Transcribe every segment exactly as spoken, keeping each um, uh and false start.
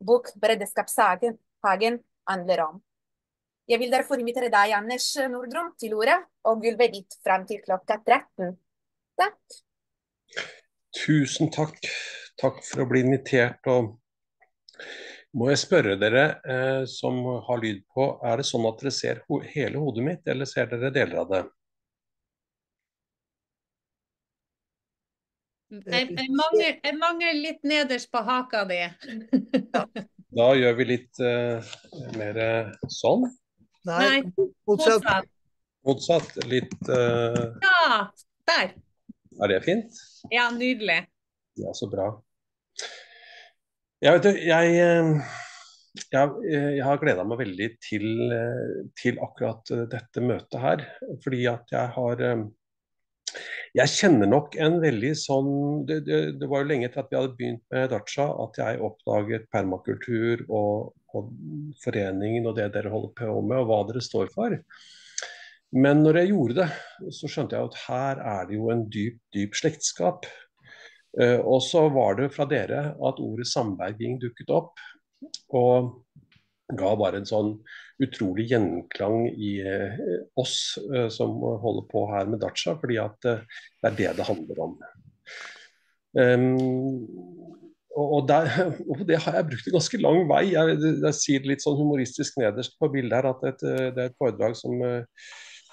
bok Beredskapshagen Hagen handler om. Jeg vil derfor invitere deg, Anders Nordrum, til ordet og gulvet ditt frem til klokka tretten. Takk. Tusen takk. Takk for å bli invitert. Og må jeg spørre dere eh, som har lyd på, er det sånn at dere ser ho hele hodet mitt, eller ser dere deler av det? Jeg, jeg, mangler, jeg mangler litt nederst på haka di. Da gjør vi litt eh, mer sånn. Nei, motsatt. Motsatt. Litt eh... Ja, der. Er det fint? Ja, nydelig. Ja, så bra. Jeg vet du, jeg, jeg, jeg har gledet meg veldig til, til akkurat dette møtet her, fordi at jeg har jeg kjenner nok en veldig sånn det, det, det var jo lenge etter at vi hadde begynt med Dacha at jeg oppdaget permakultur og, og foreningen og det dere holder på med og hva dere står for. Men når jeg gjorde det, så skjønte jeg at her er det jo en dyp, dyp slektskap. Uh, og så var det fra dere at ordet samberging dukket opp, og ga bare en sånn utrolig gjenklang i uh, oss uh, som holder på her med Dacha, fordi at uh, det er det det handler om. Um, og, der, og det har jeg brukt en ganske lang vei. Jeg, jeg sier litt sånn humoristisk nederst på bildet her at et, det er et foredrag som uh,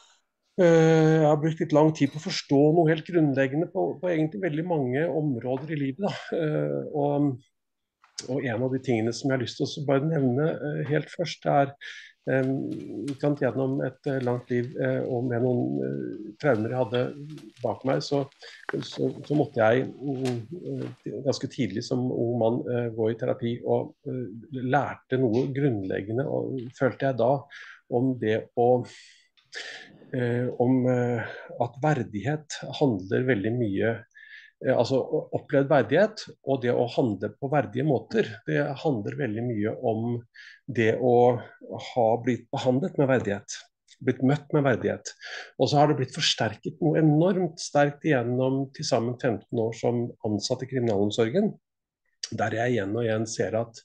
jeg har brukt litt lang tid på å forstå noe helt grunnleggende på, på egentlig veldig mange områder i livet. Da. Og, og en av de tingene som jeg har lyst til å bare nevne helt først, er um, gjennom et langt liv og med noen uh, traumer jeg hadde bak meg, så, så, så måtte jeg uh, ganske tidlig som ung mann uh, gå i terapi og uh, lærte noe grunnleggende, og følte jeg da om det å Eh, om eh, at verdighet handler veldig mye eh, altså opplevd verdighet og det å handle på verdige måter, det handler veldig mye om det å ha blitt behandlet med verdighet, blitt møtt med verdighet. Og så har det blitt forsterket noe enormt sterkt igjennom til sammen femten år som ansatt i kriminalomsorgen, der jeg igjen og igjen ser at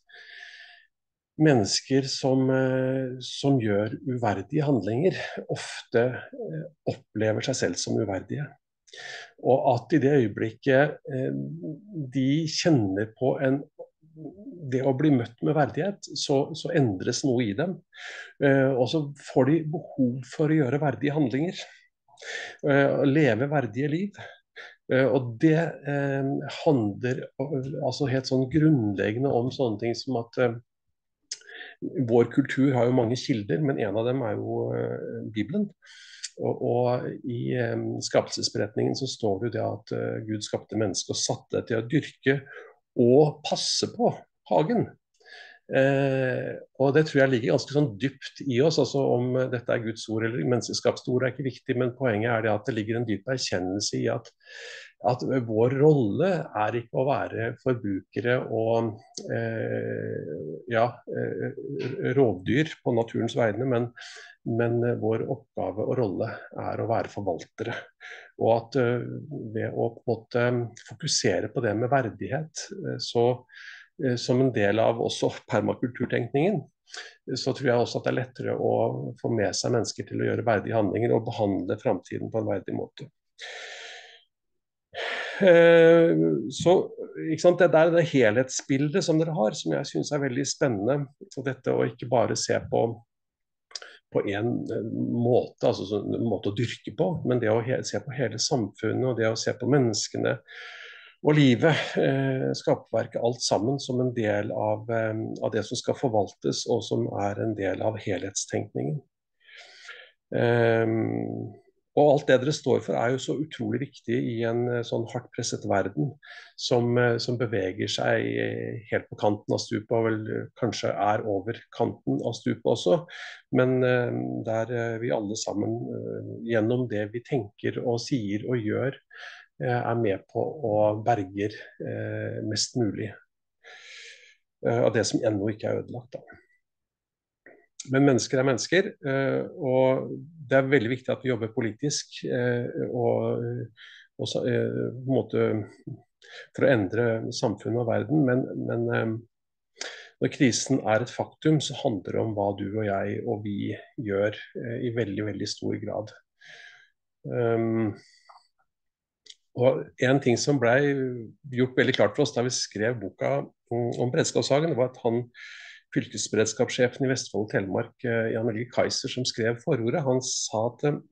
mennesker som, som gjør uverdige handlinger, ofte opplever seg selv som uverdige. Og at i det øyeblikket de kjenner på en, det å bli møtt med verdighet, så, så endres noe i dem. Og så får de behov for å gjøre verdige handlinger. Leve verdige liv. Og det handler altså helt sånn grunnleggende om sånne ting som at vår kultur har jo mange kilder, men en av dem er jo uh, Bibelen. Og, og i um, skapelsesberetningen så står det jo det at uh, Gud skapte mennesket og satte det til å dyrke og passe på hagen. Uh, og det tror jeg ligger ganske sånn dypt i oss, altså om dette er Guds ord eller menneskeskapets ord er ikke viktig, men poenget er det at det ligger en dyp erkjennelse i at at vår rolle er ikke å være forbrukere og eh, ja, rovdyr på naturens vegne, men, men vår oppgave og rolle er å være forvaltere. Og at uh, ved å på en måte fokusere på det med verdighet, så uh, som en del av også permakulturtenkningen, så tror jeg også at det er lettere å få med seg mennesker til å gjøre verdige handlinger og behandle fremtiden på en verdig måte. Så ikke sant, det er det helhetsbildet som dere har, som jeg synes er veldig spennende. Og dette å ikke bare se på på en måte, altså en måte å dyrke på, men det å se på hele samfunnet og det å se på menneskene og livet, eh, skaperverket, alt sammen som en del av, eh, av det som skal forvaltes og som er en del av helhetstenkningen. Um, Og alt det dere står for er jo så utrolig viktig i en sånn hardt presset verden som, som beveger seg helt på kanten av stupet, og vel kanskje er over kanten av stupet også. Men der vi alle sammen gjennom det vi tenker og sier og gjør, er med på å berge mest mulig av det som ennå ikke er ødelagt da. Men mennesker er mennesker, og det er veldig viktig at vi jobber politisk og, og på en måte for å endre samfunnet og verden, men, men Når krisen er et faktum, så handler det om hva du og jeg og vi gjør eh, i veldig, veldig stor grad. Um, og en ting som ble gjort veldig klart for oss da vi skrev boka om beredskapshagen, det var at han, fylkesberedskapssjefen i Vestfold og Telemark, eh, Jan Helge Kaiser, som skrev forordet, han sa at eh,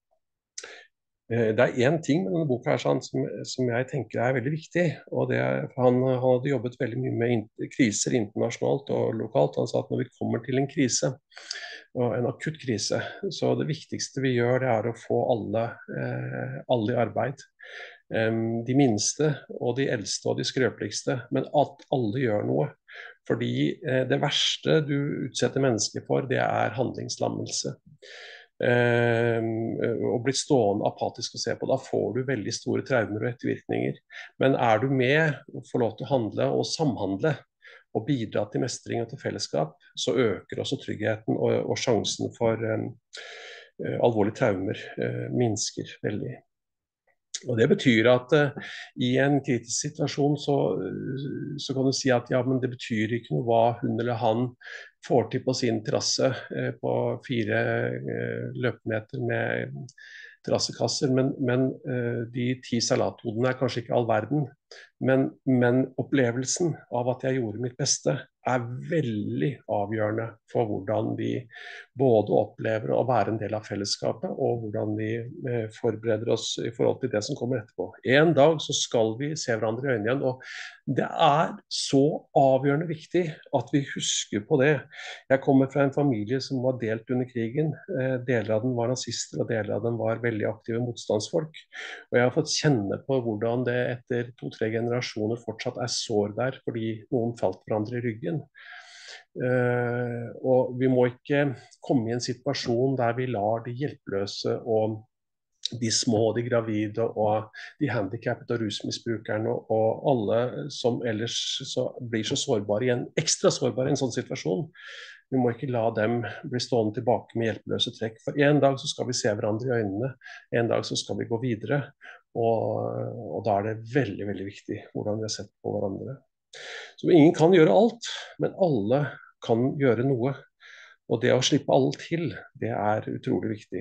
det er en ting med denne boka her, sånn, som, som jeg tenker er veldig viktig. Og det er, han, han hadde jobbet veldig mye med in kriser internasjonalt og lokalt. Han sa at når vi kommer til en krise, og en akutt krise, så det viktigste vi gjør, det er å få alle, eh, alle i arbeid. Um, de minste og de eldste og de skrøpeligste, men at alle gjør noe. Fordi eh, det verste du utsetter mennesker for, det er handlingslammelse. Uh, og bli stående apatisk og se på. Da får du veldig store traumer og ettervirkninger. Men er du med og får lov til å handle og samhandle og bidra til mestring og til fellesskap, så øker også tryggheten og, og sjansen for um, uh, alvorlige traumer uh, minsker veldig. Og Det betyr at uh, i en kritisk situasjon så, så kan du si at ja, men det betyr ikke noe hva hun eller han får til på sin terrasse uh, på fire uh, løpemeter med terrassekasser, men, men uh, de ti salathodene er kanskje ikke all verden. Men, men opplevelsen av at jeg gjorde mitt beste er veldig avgjørende for hvordan vi både opplever å være en del av fellesskapet, og hvordan vi eh, forbereder oss i forhold til det som kommer etterpå. En dag så skal vi se hverandre i øynene igjen, og det er så avgjørende viktig at vi husker på det. Jeg kommer fra en familie som var delt under krigen. Eh, deler av den var nazister, og deler av den var veldig aktive motstandsfolk. Og jeg har fått kjenne på hvordan det etter to-tre generasjoner fortsatt er sår der, fordi noen falt hverandre i ryggen. Uh, og vi må ikke komme i en situasjon der vi lar de hjelpeløse og de små, de gravide og de handikappede og rusmisbrukerne og, og alle som ellers så blir så sårbare igjen, ekstra sårbare i en sånn situasjon. Vi må ikke la dem bli stående tilbake med hjelpeløse trekk. For en dag så skal vi se hverandre i øynene, en dag så skal vi gå videre. Og, og da er det veldig, veldig viktig hvordan vi har sett på hverandre. Så ingen kan gjøre alt, men alle kan gjøre noe. Og det å slippe alle til, det er utrolig viktig.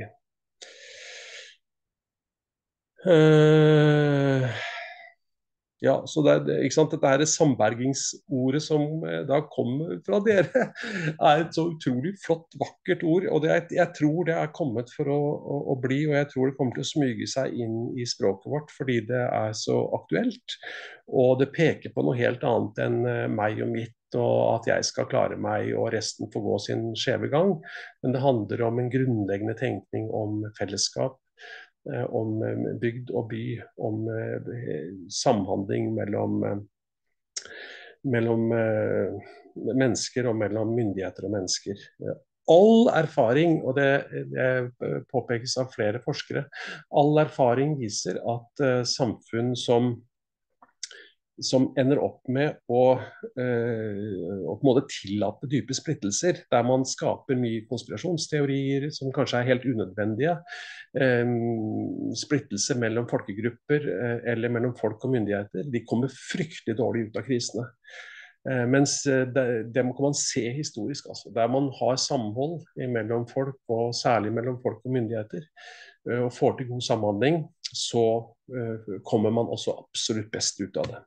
Uh, ja, så det, ikke sant? Dette her sambergingsordet som da kommer fra dere, er et så utrolig flott, vakkert ord. Og det er, jeg tror det er kommet for å, å, å bli, og jeg tror det kommer til å smyge seg inn i språket vårt, fordi det er så aktuelt. Og det peker på noe helt annet enn meg og mitt, og at jeg skal klare meg og resten får gå sin skjeve gang. Men det handler om en grunnleggende tenkning om fellesskap, om bygd og by, om samhandling mellom, mellom mennesker og mellom myndigheter og mennesker. All erfaring, og det, det påpekes av flere forskere, all erfaring viser at samfunn som som ender opp med å, øh, å på en måte tillate dype splittelser, der man skaper mye konspirasjonsteorier som kanskje er helt unødvendige, øh, splittelser mellom folkegrupper øh, eller mellom folk og myndigheter, de kommer fryktelig dårlig ut av krisene. Uh, mens det, det må man se historisk, altså. Der man har samhold mellom folk, og særlig mellom folk og myndigheter, uh, og får til god samhandling, så uh, kommer man også absolutt best ut av det.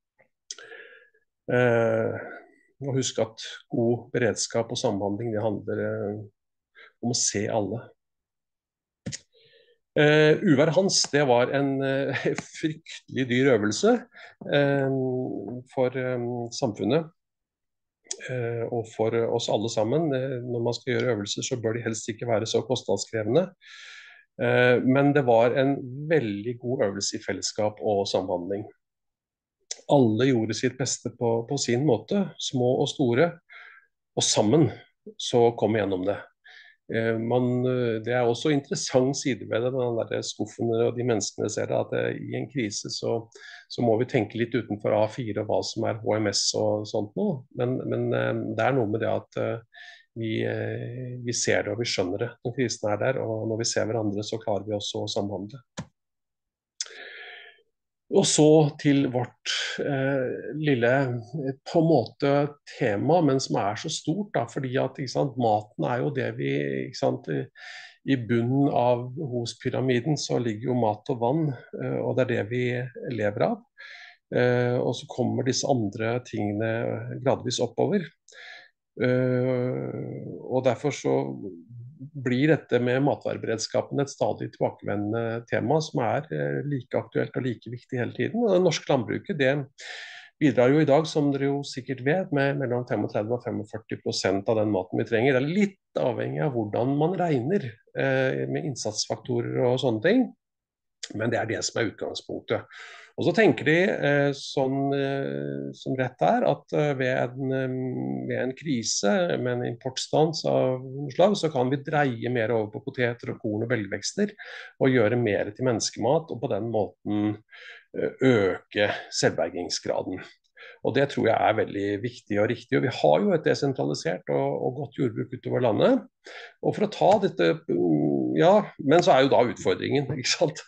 Eh, og husk at god beredskap og samhandling, det handler eh, om å se alle. Eh, Uvær Hans, det var en eh, fryktelig dyr øvelse eh, for eh, samfunnet eh, og for oss alle sammen. Eh, når man skal gjøre øvelser, så bør de helst ikke være så kostnadskrevende. Eh, men det var en veldig god øvelse i fellesskap og samhandling. Alle gjorde sitt beste på, på sin måte, små og store, og sammen så kom vi gjennom det. Eh, man, det er også en interessant side ved det, den der skuffen og de menneskene ser det, at det, i en krise så, så må vi tenke litt utenfor A fire og hva som er H M S og sånt noe, men, men det er noe med det at vi, vi ser det og vi skjønner det når krisen er der, og når vi ser hverandre så klarer vi også å samhandle. Og så til vårt eh, lille på en måte tema, men som er så stort, da, fordi at ikke sant, maten er jo det vi ikke sant, i, i bunnen av hos pyramiden så ligger jo mat og vann, eh, og det er det vi lever av. Eh, og så kommer disse andre tingene gradvis oppover. Eh, og derfor så blir dette med matvareberedskapen et stadig tilbakevendende tema som er eh, like aktuelt og like viktig hele tiden. Og det norske landbruket det bidrar jo i dag, som dere jo sikkert vet, med mellom femogtredve og førtifem prosent av den maten vi trenger. Det er litt avhengig av hvordan man regner eh, med innsatsfaktorer og sånne ting. Men det er det som er utgangspunktet. Og så tenker de eh, sånn eh, som rett er, at eh, ved, en, eh, ved en krise med en importstans av noe slag, så kan vi dreie mer over på poteter og korn og belgvekster og gjøre mer til menneskemat, og på den måten eh, øke selvbergingsgraden. Og det tror jeg er veldig viktig og riktig. Og vi har jo et desentralisert og, og godt jordbruk utover landet. Og for å ta dette Ja, men så er jo da utfordringen, ikke sant.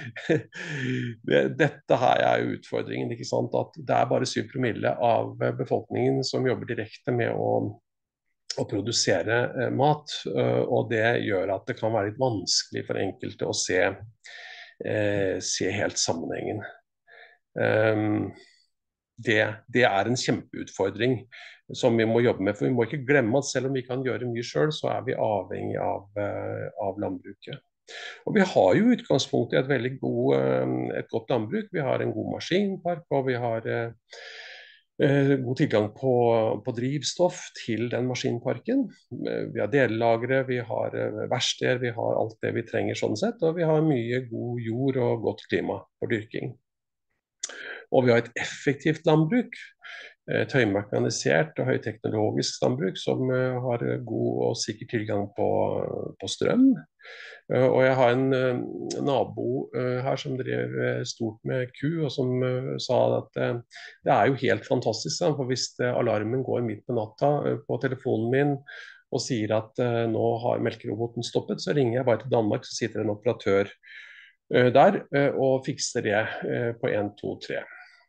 Dette her er jo utfordringen, ikke sant. At det er bare syv promille av befolkningen som jobber direkte med å, å produsere eh, mat. Uh, og det gjør at det kan være litt vanskelig for enkelte å se, eh, se helt sammenhengen. Um, Det, det er en kjempeutfordring som vi må jobbe med. For vi må ikke glemme at selv om vi kan gjøre mye selv, så er vi avhengig av, uh, av landbruket. Og vi har jo utgangspunktet i et veldig god, uh, et godt landbruk. Vi har en god maskinpark, og vi har uh, uh, god tilgang på, på drivstoff til den maskinparken. Vi har delelagre, vi har verksteder, vi har alt det vi trenger sånn sett. Og vi har mye god jord og godt klima for dyrking. Og vi har et effektivt landbruk, et høymekanisert og høyteknologisk landbruk som har god og sikker tilgang på, på strøm. Og jeg har en nabo her som drev stort med ku, og som sa at det er jo helt fantastisk, for hvis alarmen går midt på natta på telefonen min og sier at nå har melkeroboten stoppet, så ringer jeg bare til Danmark, så sitter en operatør der og fikser det på en, to, tre.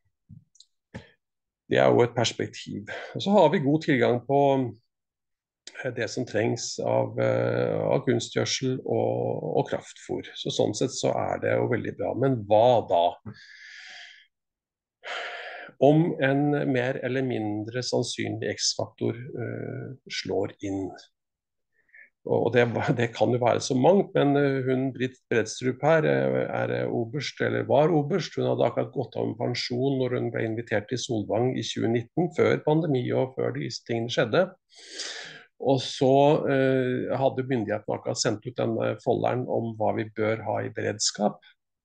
Det er jo et perspektiv. Og så har vi god tilgang på det som trengs av, av kunstgjødsel og, og kraftfôr. Så sånn sett så er det jo veldig bra. Men hva da? Om en mer eller mindre sannsynlig X-faktor uh, slår inn. Og det, det kan jo være så mangt, men hun Britt Bredstrup her er oberst, eller var oberst. Hun hadde akkurat gått av med pensjon når hun ble invitert til Solvang i tjue nitten, før pandemi og før disse tingene skjedde. Og så eh, hadde myndighetene akkurat sendt ut denne folderen om hva vi bør ha i beredskap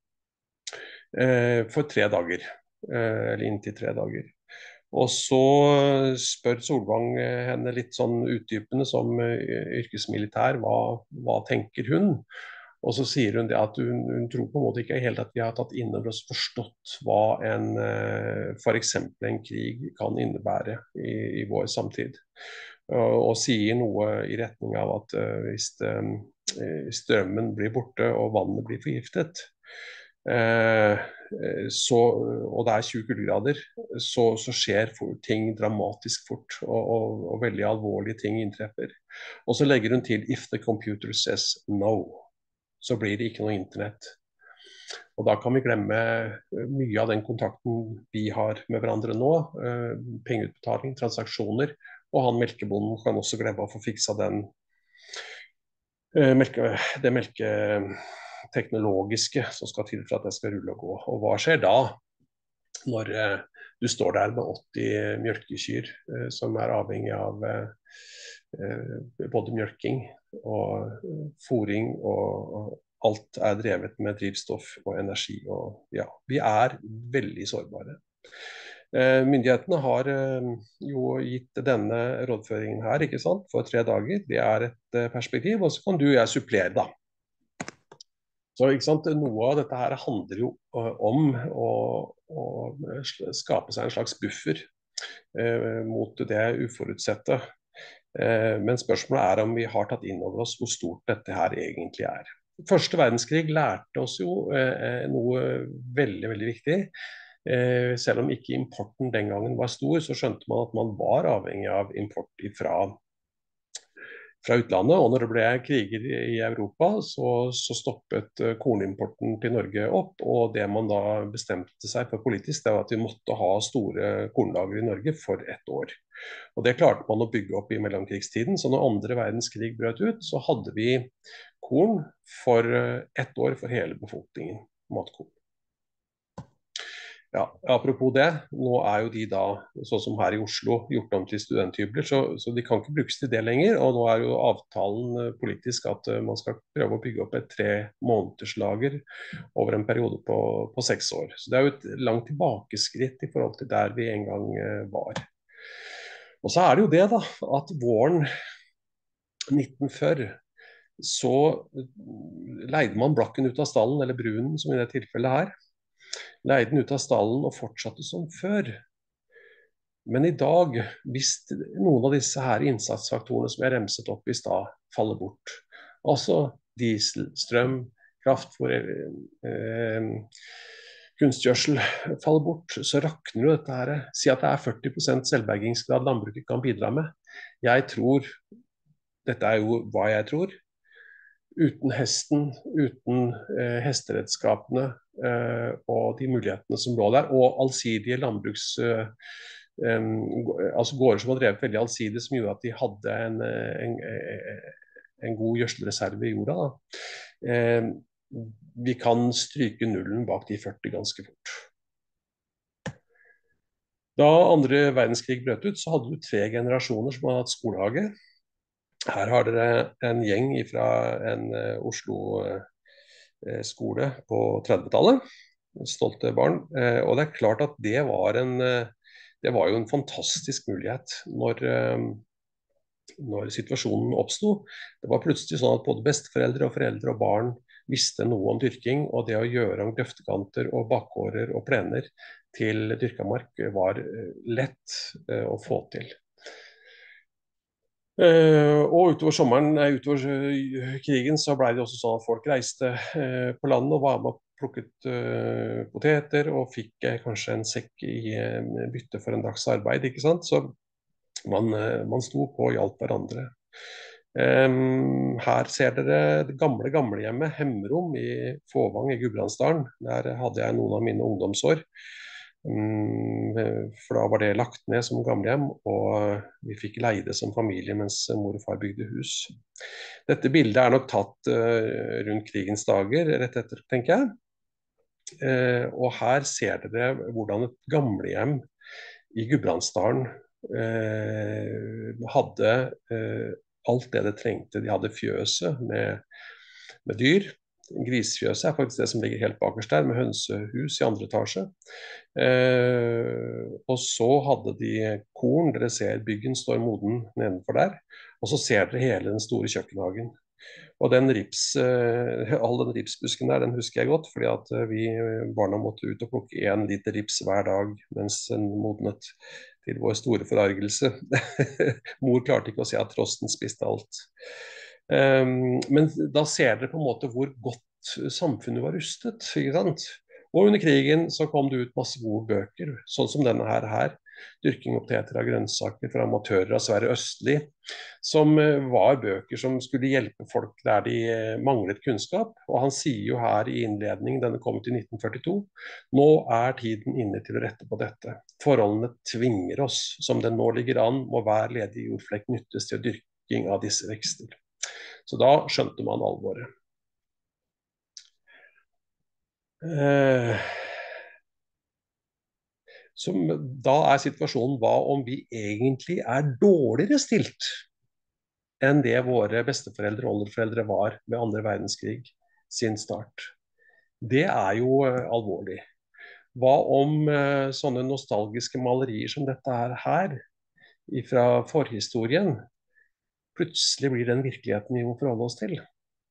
eh, for tre dager, eh, eller inntil tre dager. Og så spør Solvang henne litt sånn utdypende som yrkesmilitær, hva, hva tenker hun? Og så sier hun det at hun, hun tror på en måte ikke helt at vi har tatt inn over oss forstått hva en, for eksempel en krig kan innebære i, i vår samtid. Og, og sier noe i retning av at hvis det, strømmen blir borte og vannet blir forgiftet, Eh, så, og det er tjue kuldegrader, så, så skjer ting dramatisk fort, og, og, og veldig alvorlige ting inntreffer. Og så legger hun til if the computer says no, så blir det ikke noe internett. Og da kan vi glemme mye av den kontakten vi har med hverandre nå, eh, pengeutbetaling, transaksjoner, og han melkebonden kan også glemme å få fiksa den eh, melke, det melke teknologiske som skal til for at det skal rulle og gå. Og hva skjer da når eh, du står der med åtti mjølkekyr eh, som er avhengig av eh, både mjølking og fôring, og, og alt er drevet med drivstoff og energi. Og ja, vi er veldig sårbare. Eh, myndighetene har eh, jo gitt denne rådføringen her, ikke sant, for tre dager. Det er et eh, perspektiv, og så kan du og jeg supplere da. Så ikke sant, noe av dette her handler jo om å, å skape seg en slags buffer eh, mot det uforutsette. Eh, men spørsmålet er om vi har tatt inn over oss hvor stort dette her egentlig er. Første verdenskrig lærte oss jo eh, noe veldig, veldig viktig. Eh, selv om ikke importen den gangen var stor, så skjønte man at man var avhengig av import fra, fra utlandet. Og når det ble kriger i Europa, så, så stoppet eh, kornimporten til Norge opp. Og det man da bestemte seg for politisk, det var at vi måtte ha store kornlager i Norge for ett år. Og det klarte man å bygge opp i mellomkrigstiden. Så når andre verdenskrig brøt ut, så hadde vi korn for ett år for hele befolkningen. Matkorn. Ja, apropos det, nå er jo de da, sånn som her i Oslo, gjort om til studenthybler, så, så de kan ikke brukes til det lenger. Og nå er jo avtalen politisk at man skal prøve å bygge opp et tre måneders lager over en periode på, på seks år. Så det er jo et langt tilbakeskritt i forhold til der vi en gang var. Og så er det jo det da, at våren nitten førti så leide man blakken ut av stallen, eller brunen som i det tilfellet her. Leide den ut av stallen og fortsatte som før. Men i dag, hvis noen av disse her innsatsfaktorene som jeg remset opp i stad, faller bort, altså diesel, strøm, kraftfôr, eh, kunstgjødsel faller bort, så rakner jo dette her. Si at det er førti prosent selvbergingsgrad landbruket kan bidra med. Jeg tror, dette er jo hva jeg tror, uten hesten, uten eh, hesteredskapene eh, og de mulighetene som lå der, og allsidige landbruks... Eh, eh, altså gårder som var drevet veldig allsidig, som gjorde at de hadde en, en, en god gjødselreserve i jorda. Da. Eh, vi kan stryke nullen bak de førti ganske fort. Da andre verdenskrig brøt ut, så hadde du tre generasjoner som hadde hatt skolehage. Her har dere en gjeng fra en uh, Oslo-skole uh, på trettitallet. Stolte barn. Uh, og det er klart at det var en, uh, det var jo en fantastisk mulighet når, når situasjonen oppsto. Det var plutselig sånn at både besteforeldre og foreldre og barn visste noe om dyrking, og det å gjøre om grøftekanter og bakgårder og plener til dyrka mark var lett å få til. Uh, og utover sommeren, nei, utover uh, krigen så ble det også sånn at folk reiste uh, på landet og var med og plukket uh, poteter og fikk uh, kanskje en sekk i uh, bytte for en dags arbeid, ikke sant? Så man, uh, man sto på og hjalp hverandre. Um, her ser dere det gamle gamlehjemmet Hemrom i Fåvang i Gudbrandsdalen. Der hadde jeg noen av mine ungdomsår. For da var det lagt ned som gamlehjem, og vi fikk leide som familie mens mor og far bygde hus. Dette bildet er nok tatt rundt krigens dager, rett etter, tenker jeg. Og her ser dere hvordan et gamlehjem i Gudbrandsdalen hadde alt det det trengte. De hadde fjøset med, med dyr. Grisfjøset er faktisk det som ligger helt bakerst der, med hønsehus i andre etasje. Eh, og så hadde de korn, dere ser byggen står moden nedenfor der, og så ser dere hele den store kjøkkenhagen. Og den rips, eh, all den ripsbusken der, den husker jeg godt, fordi at vi barna måtte ut og plukke en liter rips hver dag mens den modnet, til vår store forargelse. Mor klarte ikke å se at frosten spiste alt. Um, men da ser dere på en måte hvor godt samfunnet var rustet, ikke sant? Og under krigen så kom det ut masse gode bøker, sånn som denne her, her. Dyrking og poteter av grønnsaker fra amatører av Sverre Østli, som uh, var bøker som skulle hjelpe folk der de uh, manglet kunnskap. Og han sier jo her i innledningen, denne kom til nitten førtito, nå er tiden inne til å rette på dette. Forholdene tvinger oss, som det nå ligger an, må hver ledig jordflekk nyttes til dyrking av disse vekster. Så da skjønte man alvoret. Eh, som, da er situasjonen hva om vi egentlig er dårligere stilt enn det våre besteforeldre og oldeforeldre var ved andre verdenskrig sin start. Det er jo eh, alvorlig. Hva om eh, sånne nostalgiske malerier som dette er her, fra forhistorien, plutselig blir den virkeligheten vi må forholde oss til?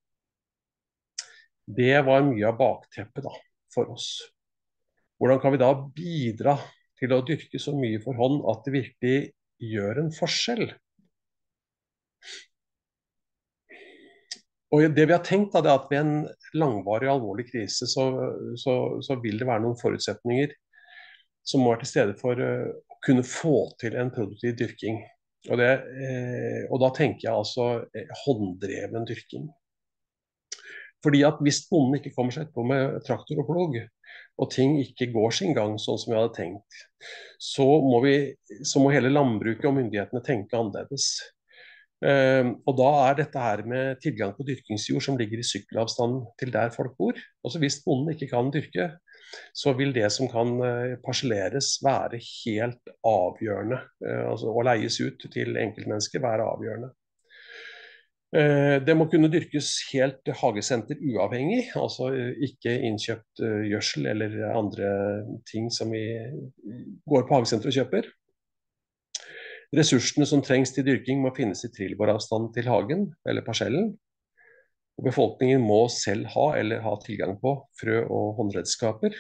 Det var mye av bakteppet da, for oss. Hvordan kan vi da bidra til å dyrke så mye for hånd at det virkelig gjør en forskjell? Og det vi har tenkt da, det er at ved en langvarig alvorlig krise så, så, så vil det være noen forutsetninger som må være til stede for uh, å kunne få til en produktiv dyrking. Og, det, eh, og da tenker jeg altså eh, hånddreven dyrking. Fordi at hvis bonden ikke kommer seg etterpå med traktor og plog, og ting ikke går sin gang sånn som vi hadde tenkt, så må, vi, så må hele landbruket og myndighetene tenke annerledes. Uh, og da er dette her med tilgang på dyrkingsjord som ligger i sykkelavstand til der folk bor. Altså hvis bonden ikke kan dyrke, så vil det som kan uh, parselleres være helt avgjørende. Uh, altså å leies ut til enkeltmennesker være avgjørende. Uh, det må kunne dyrkes helt hagesenter uavhengig, altså ikke innkjøpt gjødsel eller andre ting som vi går på hagesenter og kjøper. Ressursene som trengs til dyrking må finnes i trillebåravstand til hagen eller parsellen. Og befolkningen må selv ha eller ha tilgang på frø og håndredskaper.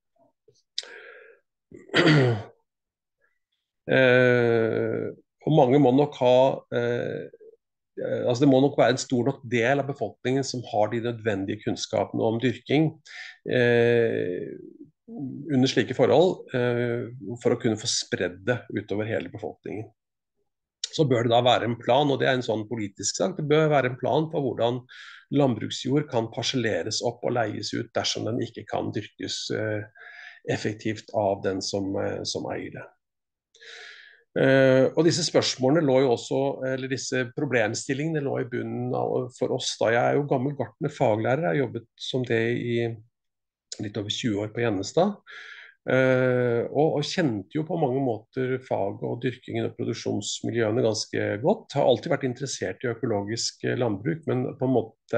Eh, og mange må nok ha, eh, altså det må nok være en stor nok del av befolkningen som har de nødvendige kunnskapene om dyrking eh, under slike forhold, eh, for å kunne få spredd det utover hele befolkningen. Så bør det da være en plan, og det er en sånn politisk sak, det bør være en plan for hvordan landbruksjord kan parselleres opp og leies ut dersom den ikke kan dyrkes eh, effektivt av den som, eh, som eier det. Eh, og disse spørsmålene lå jo også, eller disse problemstillingene lå i bunnen av, for oss da. Jeg er jo gammel gartner, faglærer, jeg har jobbet som det i litt over tjue år på Gjennestad. Uh, og, og kjente jo på mange måter faget og dyrkingen og produksjonsmiljøene ganske godt. Har alltid vært interessert i økologisk landbruk, men på en måte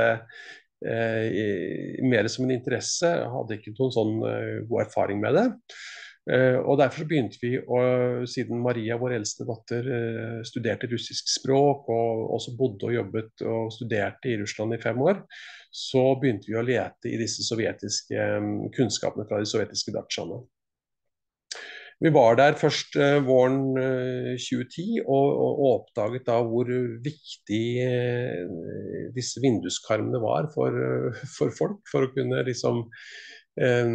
uh, mer som en interesse. Hadde ikke noen sånn uh, god erfaring med det. Uh, og derfor begynte vi, å, siden Maria, vår eldste datter, uh, studerte russisk språk og også bodde og jobbet og studerte i Russland i fem år, så begynte vi å lete i disse sovjetiske um, kunnskapene fra de sovjetiske datsjaene. Vi var der først uh, våren uh, tjue ti og, og, og oppdaget da hvor viktig uh, disse vinduskarmene var for, uh, for folk, for å kunne liksom uh,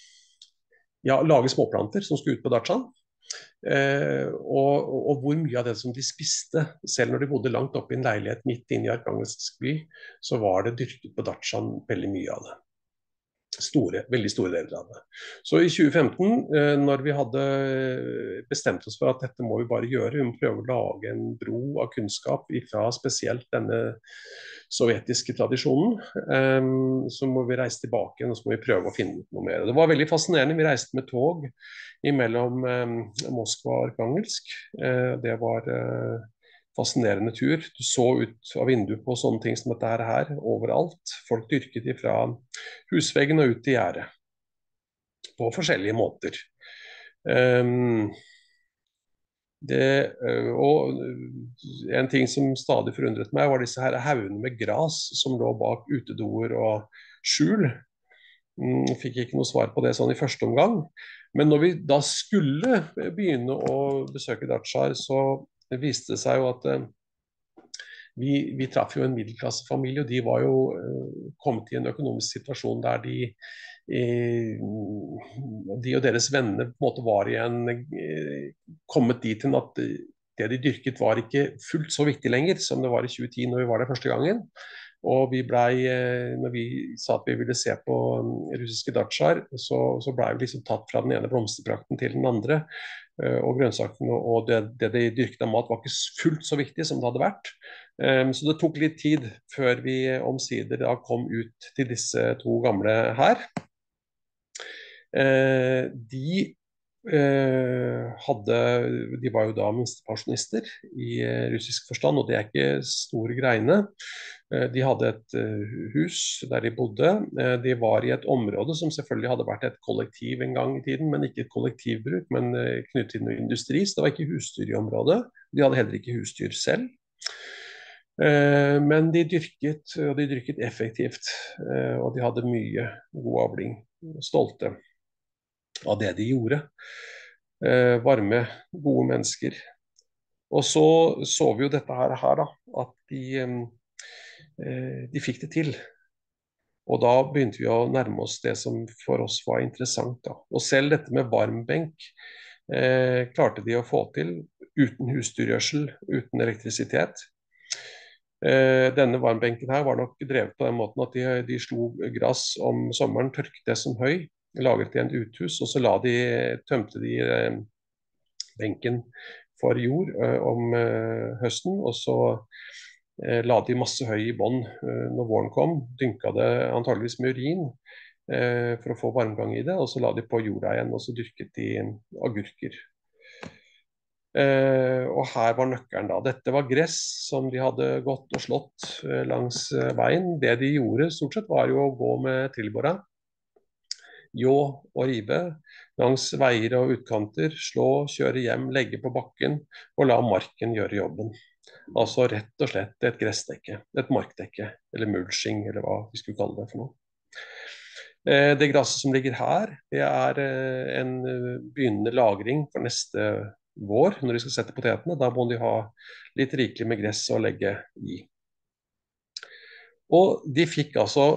ja, lage småplanter som skulle ut på datsjaen. Uh, og, og hvor mye av det som de spiste, selv når de bodde langt oppe i en leilighet midt inne i Arkhangelsk by, så var det dyrket på datsjaen veldig mye av det. Store, veldig store deler av det. Så i tjue femten, når vi hadde bestemt oss for at dette må vi bare gjøre, vi må prøve å lage en bro av kunnskap fra spesielt denne sovjetiske tradisjonen, så må vi reise tilbake igjen og så må vi prøve å finne ut noe mer. Det var veldig fascinerende. Vi reiste med tog mellom Moskva og Arkhangelsk. Det var fascinerende tur. Du så ut av vinduet på sånne ting som dette her overalt. Folk dyrket ifra husveggen og ut til gjerdet. På forskjellige måter. Um, det, og en ting som stadig forundret meg var disse her haugene med gras som lå bak utedoer og skjul. Um, fikk ikke noe svar på det sånn i første omgang. Men når vi da skulle begynne å besøke datsjaer, så det viste seg jo at uh, vi, vi traff jo en middelklassefamilie, og de var jo uh, kommet i en økonomisk situasjon der de, uh, de og deres venner på en måte var igjen uh, kommet dit til at det de dyrket var ikke fullt så viktig lenger som det var i tjue ti når vi var der første gangen. Og vi blei, når vi sa at vi ville se på russiske datsjaer, så, så blei vi liksom tatt fra den ene blomsterprakten til den andre. Og grønnsakene og det, det de dyrket av mat var ikke fullt så viktig som det hadde vært. Så det tok litt tid før vi omsider da kom ut til disse to gamle her. De hadde, de var jo da minstepensjonister i russisk forstand, og det er ikke store greiene. De hadde et hus der de bodde. De var i et område som selvfølgelig hadde vært et kollektiv en gang i tiden, men ikke et kollektivbruk, men knyttet til noe industri, så det var ikke husdyr i området. De hadde heller ikke husdyr selv. Men de dyrket, og de dyrket effektivt, og de hadde mye god avling, stolte av det de gjorde. Varme, gode mennesker. Og så så vi jo dette her, her da, at de eh, de fikk det til. Og da begynte vi å nærme oss det som for oss var interessant, da. Og selv dette med varmbenk eh, klarte de å få til uten husdyrgjødsel, uten elektrisitet. Eh, denne varmbenken her var nok drevet på den måten at de, de slo gress om sommeren, tørket det som høy, lagret det i en uthus, og så la de, tømte de eh, benken for jord eh, om eh, høsten, og så eh, la de masse høy i bånn eh, når våren kom, dynka det antageligvis med urin eh, for å få varmgang i det, og så la de på jorda igjen, og så dyrket de agurker. Eh, og her var nøkkelen da. Dette var gress som de hadde gått og slått eh, langs eh, veien. Det de gjorde stort sett var jo å gå med trillbåra, jå og rive langs veier og utkanter, slå, kjøre hjem, legge på bakken og la marken gjøre jobben. Altså rett og slett et gressdekke, et markdekke, eller mulching, eller hva vi skulle kalle det for noe. Eh, Det gresset som ligger her, det er eh, en eh, begynnende lagring for neste vår, når de skal sette potetene. Da må de ha litt rikelig med gress å legge i. Og de fikk altså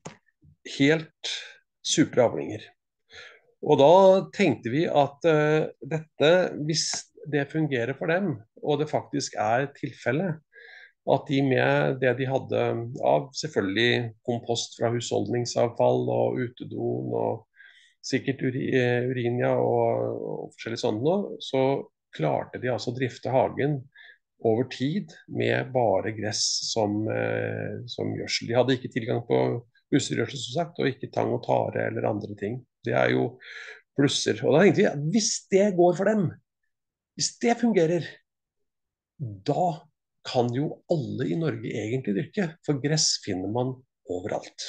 helt supre avlinger. Og da tenkte vi at uh, dette, hvis det fungerer for dem, og det faktisk er tilfellet, at de med det de hadde av selvfølgelig kompost fra husholdningsavfall og utedoen og sikkert uri, urinia og, og forskjellig sånt noe, så klarte de altså å drifte hagen over tid med bare gress som, eh, som gjødsel. De hadde ikke tilgang på husdyrgjødsel, som sagt, og ikke tang og tare eller andre ting. Det er jo plusser. Og da tenkte vi at hvis det går for dem, hvis det fungerer, da kan jo alle i Norge egentlig dyrke, for gress finner man overalt.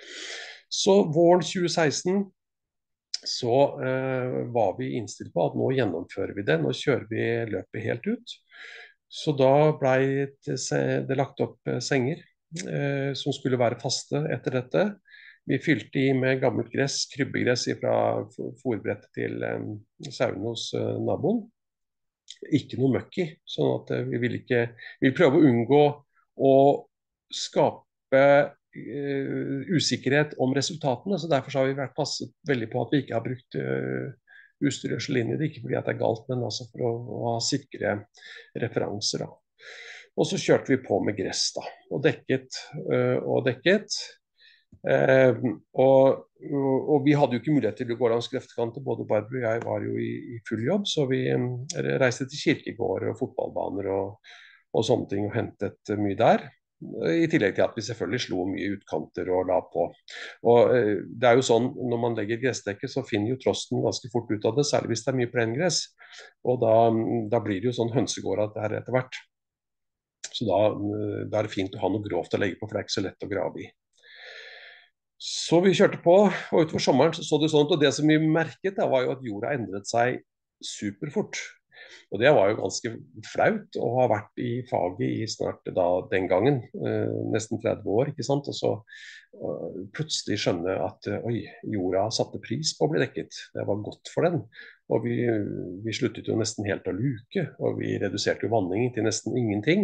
Så våren tjue seksten så eh, var vi innstilt på at nå gjennomfører vi det, nå kjører vi løpet helt ut. Så da ble det, det lagt opp senger eh, som skulle være faste etter dette. Vi fylte i med gammelt gress, krybbegress fra fôrbrettet til eh, sauene hos eh, naboen. Ikke noe møkk i, sånn at eh, vi vil ikke, vi vil prøve å unngå å skape uh, usikkerhet om resultatene, så derfor har vi vært passet veldig på at vi ikke har brukt uh, husdyrgjødsel inn i det, ikke fordi at det er galt, men altså for å, å ha sikre referanser da. Og så kjørte vi på med gress da, og dekket uh, og dekket. Uh, og, og vi hadde jo ikke mulighet til å gå langs grøftekanter, både Barbro og jeg var jo i, i full jobb, så vi um, reiste til kirkegårder og fotballbaner og, og sånne ting og hentet mye der. I tillegg til at vi selvfølgelig slo mye utkanter og la på. Og uh, det er jo sånn, når man legger gressdekke, så finner jo trosten ganske fort ut av det, særlig hvis det er mye plengress. Og da, da blir det jo sånn hønsegård at det er etter hvert. Så da, da er det fint å ha noe grovt å legge på, for det er ikke så lett å grave i. Så vi kjørte på, og utover sommeren så, så det sånn, og det som vi merket da, var jo at jorda endret seg superfort. Og det var jo ganske flaut å ha vært i faget i snart da, den gangen, eh, nesten tretti år, ikke sant? Og så uh, plutselig skjønne at uh, oi, jorda satte pris på å bli dekket. Det var godt for den. Og vi, vi sluttet jo nesten helt å luke, og vi reduserte jo vanningen til nesten ingenting.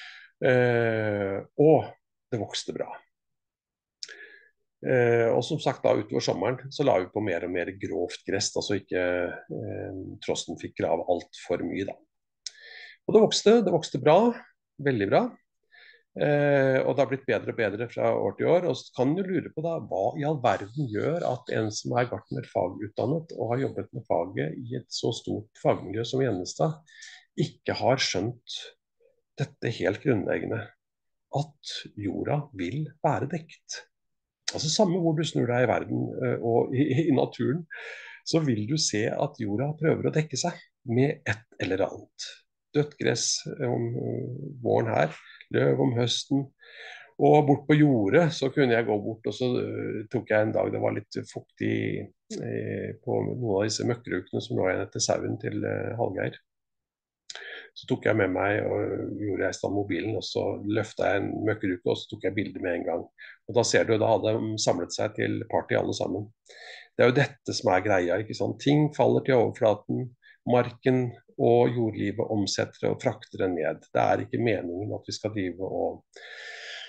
Eh, og det vokste bra. Eh, og som sagt da utover sommeren så la vi på mer og mer grovt gress, da, så ikke eh, trossen fikk grave alt for mye da. Og det vokste, det vokste bra, veldig bra. Eh, og det har blitt bedre og bedre fra år til år. Og så kan du lure på da, hva i all verden gjør at en som er gartnerfagutdannet og har jobbet med faget i et så stort fagmiljø som Gjennestad, ikke har skjønt dette helt grunnleggende, at jorda vil være dekket. Altså samme hvor du snur deg i verden og i, i naturen, så vil du se at jorda prøver å dekke seg med et eller annet. Dødt gress om våren her, løv om høsten, og bort på jordet så kunne jeg gå bort, og så tok jeg en dag, det var litt fuktig eh, på noen av disse møkkerukene som lå igjen etter sauen til eh, Hallgeir. Så tok jeg med meg og gjorde jeg i stand mobilen, og så løftet jeg en møkkeruke, og så tok jeg bilder med en gang. Og da ser du, da hadde de samlet seg til party alle sammen. Det er jo dette som er greia, ikke sant? Ting faller til overflaten, marken og jordlivet omsetter og frakter det ned. Det er ikke meningen at vi skal drive og,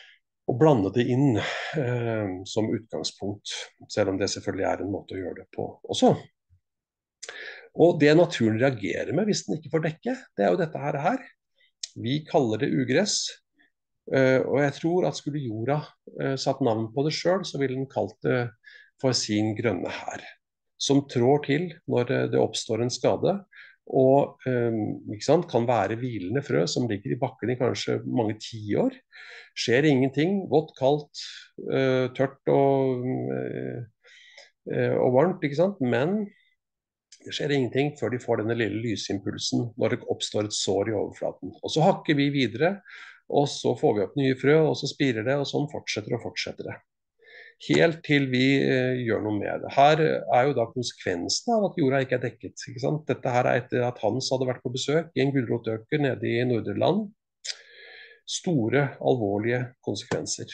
og blande det inn eh, som utgangspunkt, selv om det selvfølgelig er en måte å gjøre det på også. Og det naturen reagerer med hvis den ikke får dekke, det er jo dette her. her. Vi kaller det ugress, eh, og jeg tror at skulle jorda eh, satt navn på det selv, så ville den kalt det for sin grønne hær, som trår til når eh, det oppstår en skade, og eh, ikke sant, kan være hvilende frø som ligger i bakken i kanskje mange tiår. Skjer ingenting, godt, kaldt, eh, tørt og, eh, og varmt, ikke sant? Men det skjer ingenting før de får denne lille lysimpulsen når det oppstår et sår i overflaten. Og så hakker vi videre, og så får vi opp nye frø, og så spirer det, og sånn fortsetter og fortsetter det. Helt til vi eh, gjør noe med det. Her er jo da konsekvensen av at jorda ikke er dekket. Ikke sant? Dette her er etter at Hans hadde vært på besøk i en gulrotøker nede i Nordre Land. Store, alvorlige konsekvenser.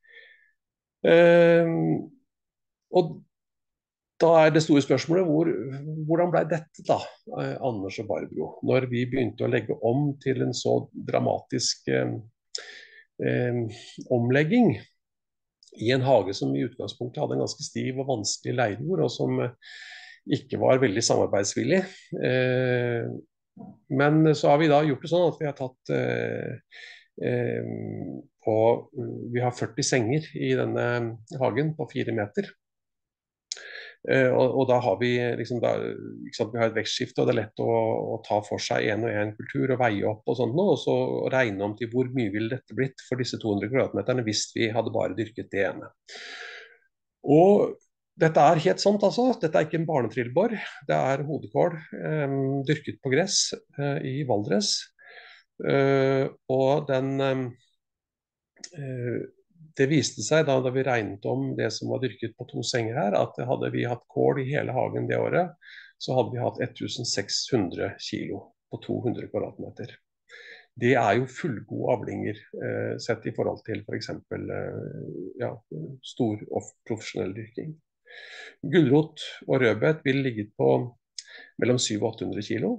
Eh, og da er det store spørsmålet, hvor, hvordan ble dette da, eh, Anders og Barbro, når vi begynte å legge om til en så dramatisk eh, eh, omlegging i en hage som i utgangspunktet hadde en ganske stiv og vanskelig leirjord, og som eh, ikke var veldig samarbeidsvillig. Eh, men så har vi da gjort det sånn at vi har tatt eh, eh, på, vi har førti senger i denne hagen på fire meter. Uh, og, og da har vi liksom da, ikke sant, vi har et vekstskifte, og det er lett å, å ta for seg en og en kultur og veie opp og sånt nå, og så regne om til hvor mye ville dette blitt for disse to hundre kvadratmeterne hvis vi hadde bare dyrket det ene. Og dette er helt sant, altså. Dette er ikke en barnetrillbår. Det er hodekål um, dyrket på gress uh, i Valdres. Uh, og den um, uh, Det viste seg da, da vi regnet om det som var dyrket på to senger her, at hadde vi hatt kål i hele hagen det året, så hadde vi hatt ett tusen seks hundre kilo på to hundre kvadratmeter. Det er jo fullgode avlinger eh, sett i forhold til for eksempel eh, ja, stor og profesjonell dyrking. Gulrot og rødbet vil ligge på mellom syv hundre og åtte hundre kilo.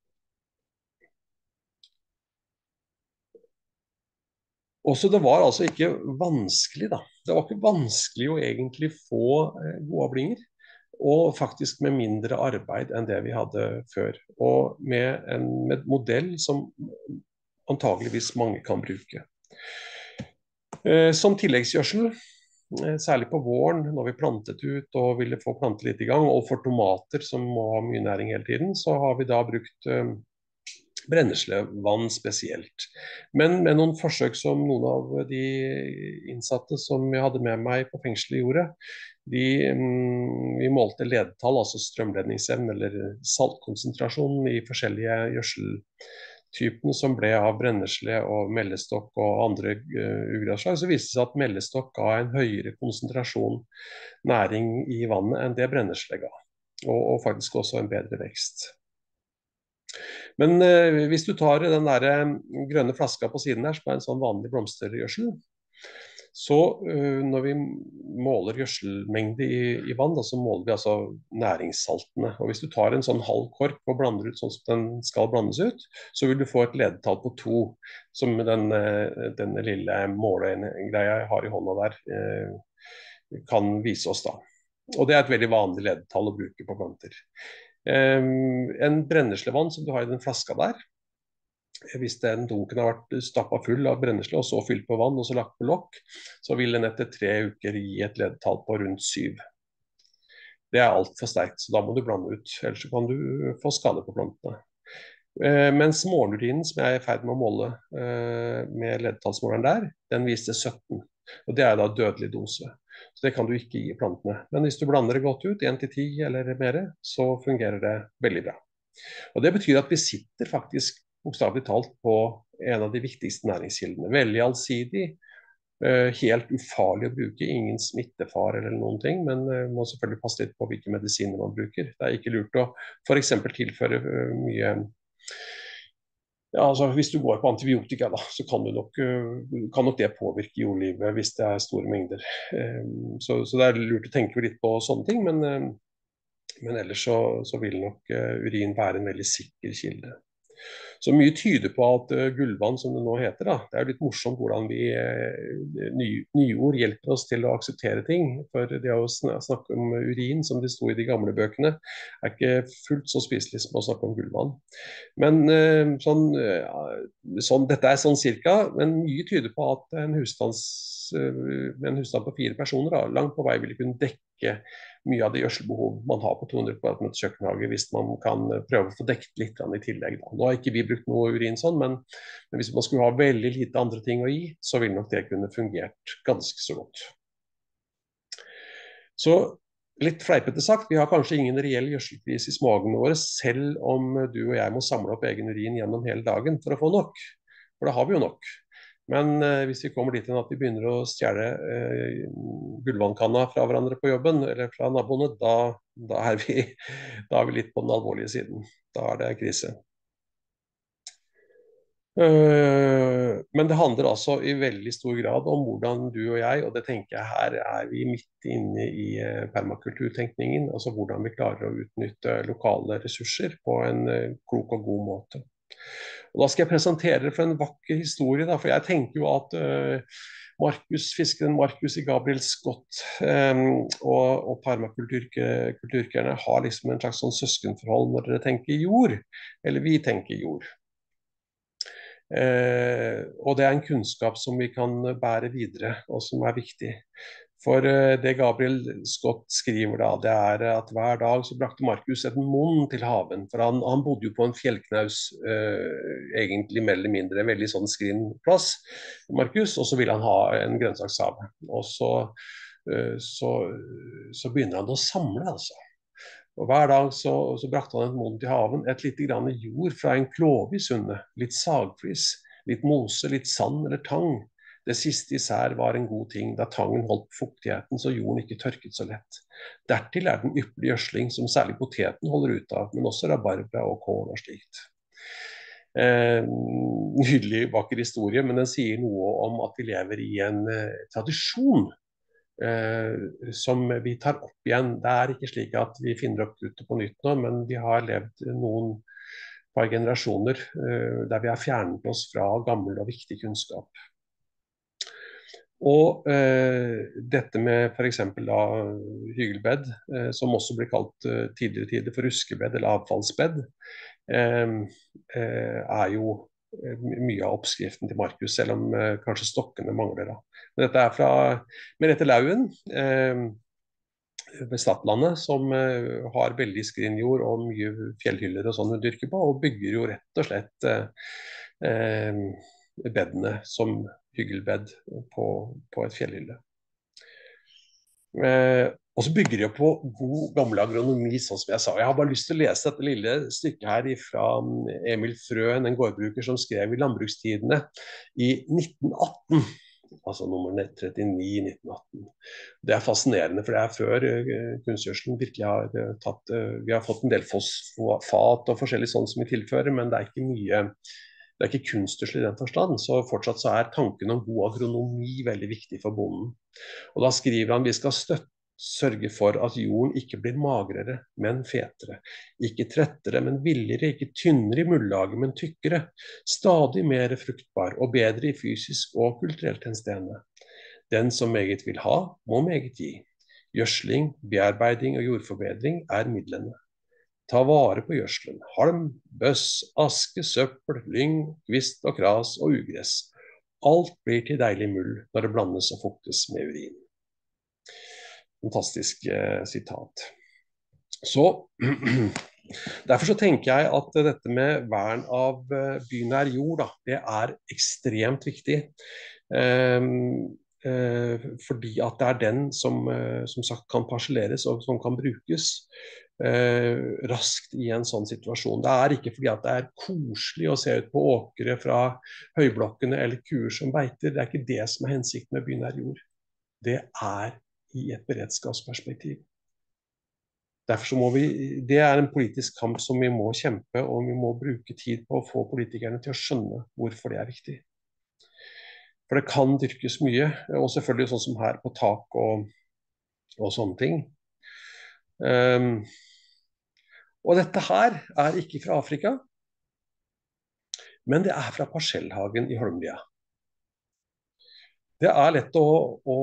Også det var altså ikke vanskelig da. Det var ikke vanskelig å egentlig få eh, gode avlinger, og faktisk med mindre arbeid enn det vi hadde før. Og med en med modell som antageligvis mange kan bruke. Eh, som tilleggsgjødsel, eh, særlig på våren når vi plantet ut og ville få plantet litt i gang, og for tomater som må ha mye næring hele tiden, så har vi da brukt eh, brenneslevann spesielt. Men med noen forsøk som noen av de innsatte som jeg hadde med meg på fengselet gjorde, de, mm, vi målte ledetall, altså strømledningsevne eller saltkonsentrasjon i forskjellige gjødseltypene som ble av brennesle og mellestokk og andre uh, ugrasslag. Så viste det seg at mellestokk ga en høyere konsentrasjon næring i vannet enn det brennesle ga, og, og faktisk også en bedre vekst. Men eh, hvis du tar den der grønne flaska på siden der, som er en sånn vanlig blomstergjødsel, så uh, når vi måler gjødselmengde i, i vann, da, så måler vi altså næringssaltene. Og hvis du tar en sånn halv kork og blander ut sånn som den skal blandes ut, så vil du få et ledetall på to, som den, uh, denne lille målegreia jeg har i hånda der uh, kan vise oss da. Og det er et veldig vanlig ledetall å bruke på planter. Um, en brenneslevann som du har i den flaska der, hvis den dunken har vært stappet full av brennesle og så fylt på vann og så lagt på lokk, så vil den etter tre uker gi et ledetall på rundt syv. Det er alt for sterkt, så da må du blande ut, ellers kan du få skade på plantene. Uh, mens morgenrutinen som jeg er i ferd med å måle uh, med ledetallsmåleren der, den viste sytten. Og det er da dødelig dose. Så det kan du ikke gi plantene. Men hvis du blander det godt ut, en til ti eller mer, så fungerer det veldig bra. Og det betyr at vi sitter faktisk bokstavelig talt på en av de viktigste næringskildene. Veldig allsidig, helt ufarlig å bruke, ingen smittefar eller noen ting, men man må selvfølgelig passe litt på hvilke medisiner man bruker. Det er ikke lurt å for eksempel tilføre mye. Ja, altså hvis du går på antibiotika da, så kan, du nok, kan nok det påvirke jordlivet hvis det er store mengder. Så, så det er lurt å tenke litt på sånne ting, men, men ellers så, så vil nok urin være en veldig sikker kilde. Så mye tyder på at uh, gullvann, som det nå heter, da, det er jo litt morsomt hvordan vi uh, ny, nyord hjelper oss til å akseptere ting. For det å sn snakke om urin, som det sto i de gamle bøkene, er ikke fullt så spiselig som å snakke om gullvann. Men uh, sånn, uh, sånn, dette er sånn cirka, men mye tyder på at en husstands, uh, en husstand på fire personer da, langt på vei ville kunne dekke mye av det gjødselbehov man har på to hundre kvadratmeter kjøkkenhage, hvis man kan prøve å få dekket litt i tillegg. Da. Nå har ikke vi brukt noe urin sånn, men, men hvis man skulle ha veldig lite andre ting å gi, så ville nok det kunne fungert ganske så godt. Så litt fleipete sagt, vi har kanskje ingen reell gjødselkrise i småhagene våre, selv om du og jeg må samle opp egen urin gjennom hele dagen for å få nok. For da har vi jo nok. Men eh, hvis vi kommer dit til at vi begynner å stjele eh, gullvannkanna fra hverandre på jobben, eller fra naboene, da, da, er vi, da er vi litt på den alvorlige siden. Da er det krise. Uh, men det handler altså i veldig stor grad om hvordan du og jeg, og det tenker jeg her er vi midt inne i uh, permakulturtenkningen, altså hvordan vi klarer å utnytte lokale ressurser på en uh, klok og god måte. Og da skal jeg presentere dere for en vakker historie, da, for jeg tenker jo at uh, Markus, fiskeren Markus i Gabriel Scott um, og, og permakulturkerne har liksom en slags sånn søskenforhold når dere tenker jord, eller vi tenker jord. Uh, og det er en kunnskap som vi kan bære videre, og som er viktig. For uh, det Gabriel Scott skriver da, det er at hver dag så brakte Markus et monn til haven, for han, han bodde jo på en fjellknaus, uh, egentlig mer eller mindre, veldig sånn skrinn plass, Markus, og så ville han ha en grønnsakshave. Og så, uh, så, så begynner han å samle, altså. Og hver dag så, så brakte han et monn til haven, et lite grann jord fra en klove i sundet, litt sagflis, litt mose, litt sand eller tang. Det siste især var en god ting, da tangen holdt fuktigheten så jorden ikke tørket så lett. Dertil er den ypperlig gjødsling som særlig poteten holder ut av, men også rabarbra og kål og slikt. Eh, nydelig, vakker historie, men den sier noe om at vi lever i en eh, tradisjon Uh, som vi tar opp igjen. Det er ikke slik at vi finner opp kruttet på nytt nå, men vi har levd noen par generasjoner uh, der vi har fjernet oss fra gammel og viktig kunnskap. Og uh, dette med for eksempel da hygelbed, uh, som også blir kalt uh, tidligere tider for ruskebed eller avfallsbed, uh, uh, er jo mye av oppskriften til Markus, selv om uh, kanskje stokkene mangler da. Men dette er fra Merete Lauen eh, ved Stadlandet, som eh, har veldig skrinn jord og mye fjellhyller og sånn hun dyrker på, og bygger jo rett og slett eh, bedene som hyggelbed på, på et fjellhylle. Eh, og så bygger de på god gammel agronomi, sånn som jeg sa. Jeg har bare lyst til å lese dette lille stykket her fra Emil Frøen, en gårdbruker som skrev i Landbrukstidene i nitten atten. Altså nummer trettini i nitten atten. Det er fascinerende, for det er før uh, kunstgjødselen virkelig har uh, tatt uh, Vi har fått en del fosfat og forskjellig sånn som vi tilfører, men det er ikke mye det er ikke kunstgjødsel i den forstand, så fortsatt så er tanken om god agronomi veldig viktig for bonden. Og da skriver han vi skal støtte sørge for at jorden ikke blir magrere, men fetere. Ikke trettere, men villigere. Ikke tynnere i mullaget, men tykkere. Stadig mer fruktbar og bedre i fysisk og kulturelt henseende. Den som meget vil ha, må meget gi. Gjødsling, bearbeiding og jordforbedring er midlene. Ta vare på gjødselen. Halm, bøss, aske, søppel, lyng, kvist og kras og ugress. Alt blir til deilig mull når det blandes og fuktes med urin. Fantastisk eh, sitat. Så derfor så tenker jeg at dette med vern av eh, bynær jord, da, det er ekstremt viktig. Eh, eh, fordi at det er den som, eh, som sagt kan parselleres og som kan brukes eh, raskt i en sånn situasjon. Det er ikke fordi at det er koselig å se ut på åkre fra høyblokkene eller kuer som beiter. Det er ikke det som er hensikten med bynær jord. Det er i et beredskapsperspektiv. Derfor så må vi, det er en politisk kamp som vi må kjempe, og vi må bruke tid på å få politikerne til å skjønne hvorfor det er viktig. For det kan dyrkes mye, og selvfølgelig sånn som her på tak og, og sånne ting. Um, og dette her er ikke fra Afrika. men det er fra Parsellhagen i Holmlia. Det er lett å, å,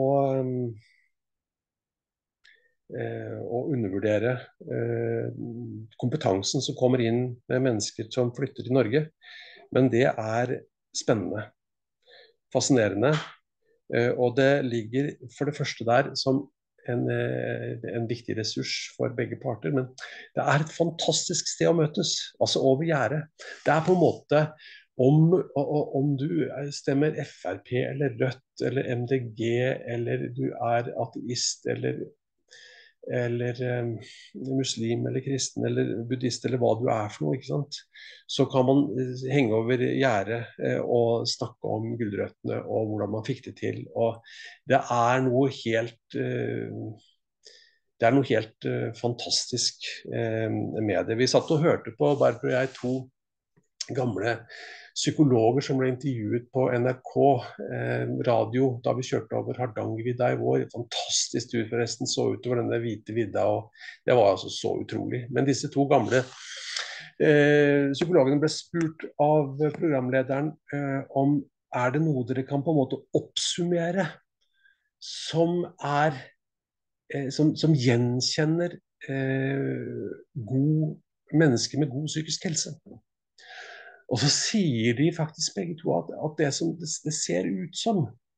å undervurdere kompetansen som kommer inn med mennesker som flytter til Norge, men det er spennende, fascinerende, og det ligger for det første der som en, en viktig ressurs for begge parter, men det er et fantastisk sted å møtes, altså over gjerdet. Det er på en måte om, om du stemmer F R P eller Rødt eller M D G, eller du er ateist eller eller um, muslim eller kristen eller buddhist eller hva du er for noe, ikke sant? Så kan man henge over gjerdet eh, og snakke om gulrøttene og hvordan man fikk det til, og det er noe helt uh, det er noe helt uh, fantastisk uh, med det. Vi satt og hørte på, Barbro og jeg, to gamle psykologer som ble intervjuet på N R K eh, radio da vi kjørte over Hardangervidda i vår. Fantastisk tur forresten, så utover denne hvite vidda, og det var altså så utrolig. Men disse to gamle eh, psykologene ble spurt av programlederen eh, om er det noe dere kan på en måte oppsummere som er eh, som, som gjenkjenner eh, god, mennesker med god psykisk helse. Og så sier de faktisk begge to at, at det, som, det, det ser ut som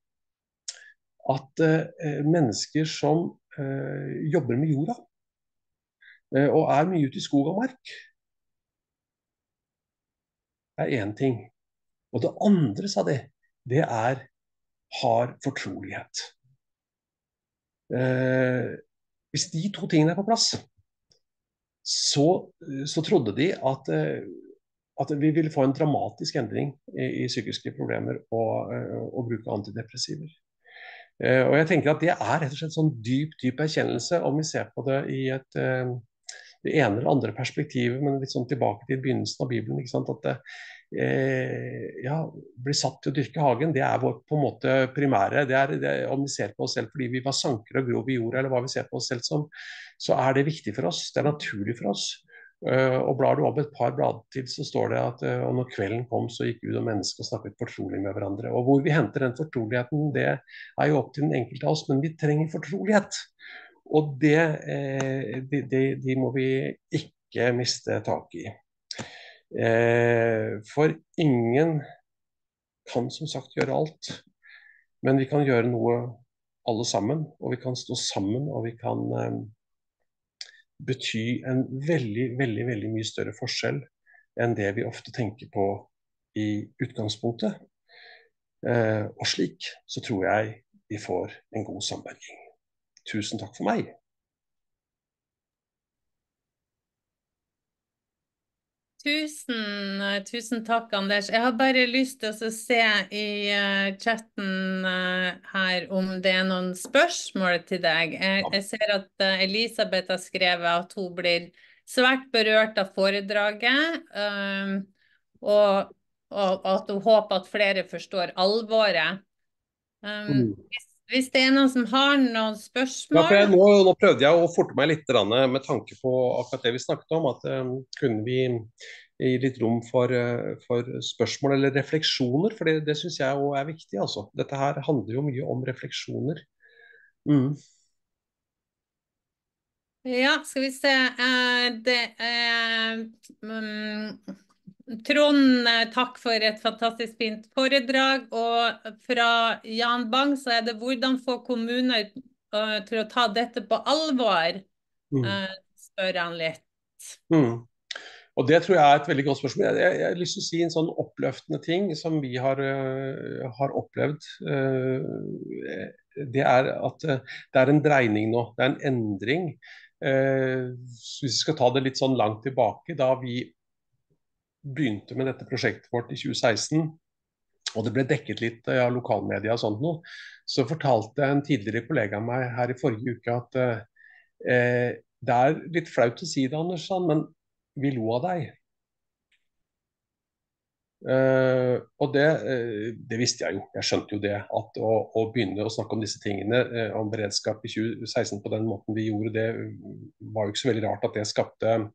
at eh, mennesker som eh, jobber med jorda eh, og er mye ute i skog og mark, er en ting. Og det andre, sa de, det er har fortrolighet. Eh, hvis de to tingene er på plass, så, så trodde de at eh, at vi vil få en dramatisk endring i, i psykiske problemer og, og bruke antidepressiver. Eh, og jeg tenker at det er rett og slett sånn dyp, dyp erkjennelse, om vi ser på det i et, eh, det ene eller andre perspektivet, men litt sånn tilbake til begynnelsen av Bibelen, ikke sant? At det eh, ja, blir satt til å dyrke hagen, det er vår på en måte primære. Det er, det, om vi ser på oss selv fordi vi var sanker og grov i jorda, eller hva vi ser på oss selv som, så er det viktig for oss, det er naturlig for oss. Uh, og blar du opp et par blad til, så står det at uh, og når kvelden kom, så gikk Gud og mennesket og snakket fortrolig med hverandre. Og hvor vi henter den fortroligheten, det er jo opp til den enkelte av oss, men vi trenger fortrolighet. Og det eh, de, de, de må vi ikke miste tak i. Eh, for ingen kan som sagt gjøre alt, men vi kan gjøre noe alle sammen, og vi kan stå sammen, og vi kan eh, bety en veldig, veldig, veldig mye større forskjell enn det vi ofte tenker på i utgangspunktet. Eh, og slik så tror jeg vi får en god samberging. Tusen takk for meg. Tusen, tusen takk, Anders. Jeg har bare lyst til å se i uh, chatten uh, her om det er noen spørsmål til deg. Jeg, jeg ser at uh, Elisabeth har skrevet at hun blir svært berørt av foredraget, um, og, og at hun håper at flere forstår alvoret. Um, Mm. hvis, hvis det er noen som har noen spørsmål... Ja, for jeg, nå, nå prøvde jeg å forte meg litt med tanke på akkurat det vi snakket om, at um, kunne vi gi litt rom for, uh, for spørsmål eller refleksjoner, for det, det synes jeg også er viktig, altså. Dette her handler jo mye om refleksjoner. Mm. Ja, skal vi se. Uh, det er... Um, Trond, takk for et fantastisk fint foredrag, og fra Jan Bang så er det hvordan få kommuner uh, til å ta dette på alvor, Mm. uh, spør han litt. Mm. Og det tror jeg er et veldig godt spørsmål. Jeg, jeg, jeg har lyst til å si en sånn oppløftende ting som vi har, uh, har opplevd. Uh, det er at uh, det er en dreining nå, det er en endring. Uh, hvis vi skal ta det litt sånn langt tilbake, da vi begynte med dette prosjektet vårt i tjue seksten, og det ble dekket litt av ja, lokalmedia og sånt noe, så fortalte en tidligere kollega av meg her i forrige uke at eh, det er litt flaut å si det, Anders, men vi lo av deg. Uh, og det, uh, det visste jeg jo, jeg skjønte jo det, at å, å begynne å snakke om disse tingene, uh, om beredskap i tjue seksten på den måten vi gjorde, det var jo ikke så veldig rart at det skapte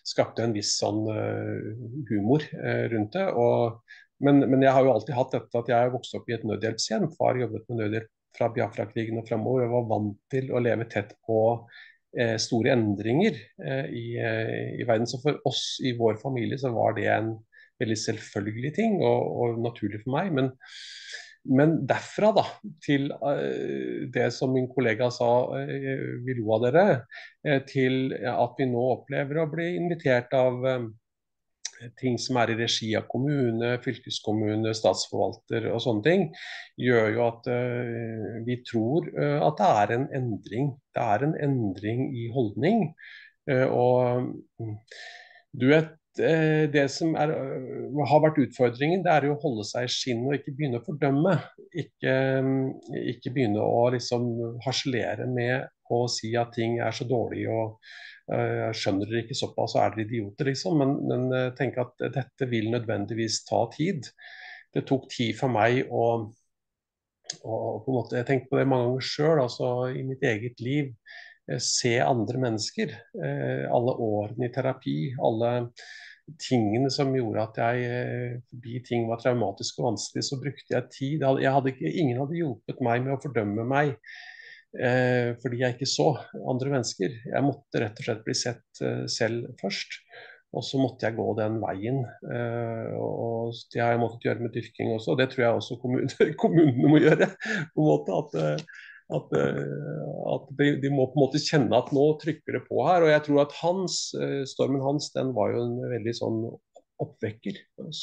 skapte en viss sånn humor rundt det. Og, men, men jeg har jo alltid hatt dette at jeg vokste opp i et nødhjelpshjem. Far jobbet med nødhjelp fra Biafra-krigen og fremover. Jeg var vant til å leve tett på eh, store endringer eh, i, eh, i verden. Så for oss i vår familie så var det en veldig selvfølgelig ting og, og naturlig for meg. Men, men derfra da, til uh, det som min kollega sa, uh, vi lo av dere, uh, til at vi nå opplever å bli invitert av uh, ting som er i regi av kommune, fylkeskommune, statsforvalter og sånne ting, gjør jo at uh, vi tror uh, at det er en endring. Det er en endring i holdning. Uh, og um, du vet, det som er, har vært utfordringen, det er jo å holde seg i skinn og ikke begynne å fordømme. Ikke, ikke begynne å liksom harselere med å si at ting er så dårlig og uh, skjønner dere ikke såpass, så er dere idioter, liksom. Men, men uh, tenk at dette vil nødvendigvis ta tid. Det tok tid for meg å, å på en måte, jeg tenkte på det mange ganger selv, altså i mitt eget liv, se andre mennesker, alle årene i terapi, alle tingene som gjorde at jeg, fordi ting var traumatisk og vanskelig, så brukte jeg tid. Jeg hadde ikke, ingen hadde hjulpet meg med å fordømme meg, eh, fordi jeg ikke så andre mennesker. Jeg måtte rett og slett bli sett eh, selv først, og så måtte jeg gå den veien. Eh, og det har jeg måttet gjøre med dyrking også, og det tror jeg også kommunene, kommunene må gjøre, på en måte at At, at de, de må på en måte kjenne at nå trykker det på her. Og jeg tror at hans, stormen hans, den var jo en veldig sånn oppvekker.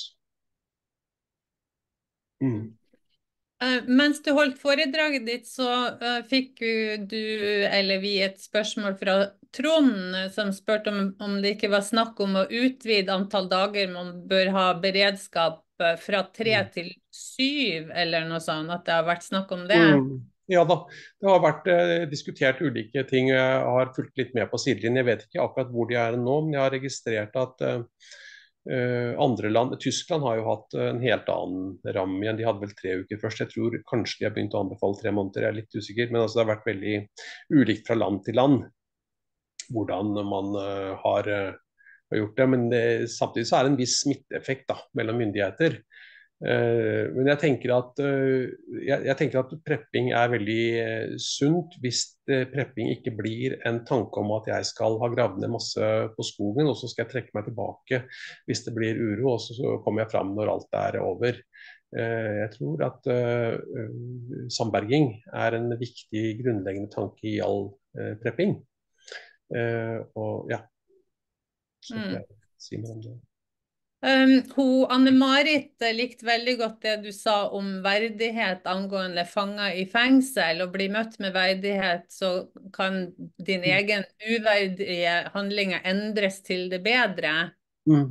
Mm. Uh, mens du holdt foredraget ditt, så uh, fikk du, eller vi, et spørsmål fra Trond, som spurte om, om det ikke var snakk om å utvide antall dager man bør ha beredskap uh, fra tre mm. til syv, eller noe sånt, at det har vært snakk om det. Mm. Ja da, det har vært eh, diskutert ulike ting. Jeg har fulgt litt med på sidelinjen. Jeg vet ikke akkurat hvor de er nå, men jeg har registrert at eh, andre land, Tyskland har jo hatt en helt annen ramme igjen. De hadde vel tre uker først. Jeg tror kanskje de har begynt å anbefale tre måneder, jeg er litt usikker. Men altså, det har vært veldig ulikt fra land til land hvordan man uh, har, uh, har gjort det. Men det, samtidig så er det en viss smitteeffekt da, mellom myndigheter. Uh, men jeg tenker, at, uh, jeg, jeg tenker at prepping er veldig uh, sunt hvis uh, prepping ikke blir en tanke om at jeg skal ha gravd ned masse på skogen, og så skal jeg trekke meg tilbake hvis det blir uro, og så, så kommer jeg fram når alt er over. Uh, jeg tror at uh, uh, samberging er en viktig grunnleggende tanke i all uh, prepping. Uh, og ja, så får jeg si noe om det. Um, hun, Anne-Marit likte veldig godt det du sa om verdighet angående fanger i fengsel. Å bli møtt med verdighet, så kan din egen uverdige handlinger endres til det bedre. Mm.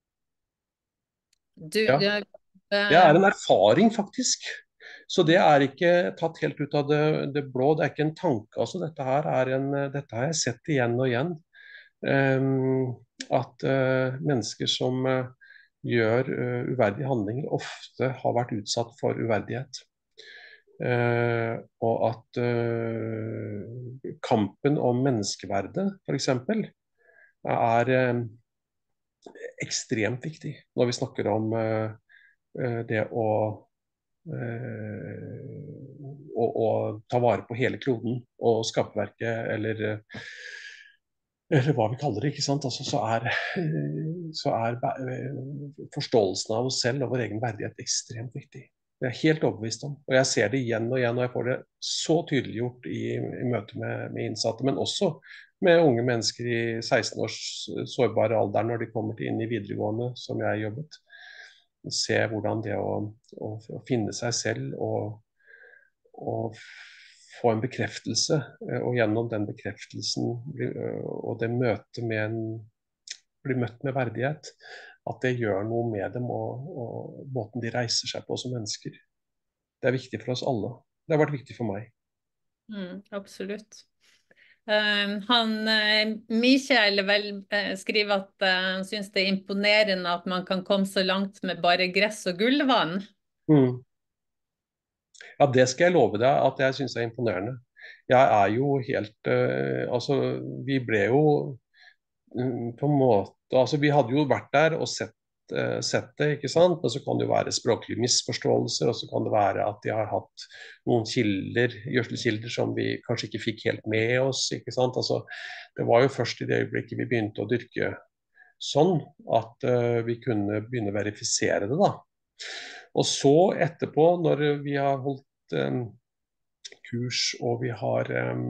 Du, ja. du, uh, det er en erfaring, faktisk. Så det er ikke tatt helt ut av det, det blå. Det er ikke en tanke. Altså, dette, her er en, dette har jeg sett igjen og igjen. Um, at uh, mennesker som uh, gjør uh, uverdige handlinger, ofte har vært utsatt for uverdighet. Uh, og at uh, kampen om menneskeverdet, f.eks., er uh, ekstremt viktig når vi snakker om uh, uh, det å, uh, å, å ta vare på hele kloden og skaperverket, eller uh, eller hva vi kaller det, ikke sant? Altså, så er, så er forståelsen av oss selv og vår egen verdighet ekstremt viktig. Det er jeg helt overbevist om. Og jeg ser det igjen og igjen, og jeg får det så tydeliggjort i, i møte med, med innsatte, men også med unge mennesker i seksten års sårbare alder når de kommer til inn i videregående, som jeg jobbet. Se hvordan det å, å, å finne seg selv og, og få en bekreftelse, og gjennom den bekreftelsen og det møtet med en, bli møtt med verdighet, at det gjør noe med dem og, og måten de reiser seg på som mennesker. Det er viktig for oss alle. Det har vært viktig for meg. Mm, absolutt. Um, han, uh, Michael vel, uh, skriver at uh, han synes det er imponerende at man kan komme så langt med bare gress og gullvann. Mm. Ja, det skal jeg love deg at jeg synes er imponerende. Jeg er jo helt uh, altså, vi ble jo um, på en måte da, altså, vi hadde jo vært der og sett, eh, sett det, ikke sant? Men så kan det jo være språklige misforståelser, og så kan det være at de har hatt noen kilder, gjørselkilder som vi kanskje ikke fikk helt med oss, ikke sant? Altså, det var jo først i det øyeblikket vi begynte å dyrke sånn at uh, vi kunne begynne å verifisere det, da. Og så etterpå, når vi har holdt um, kurs og vi har um,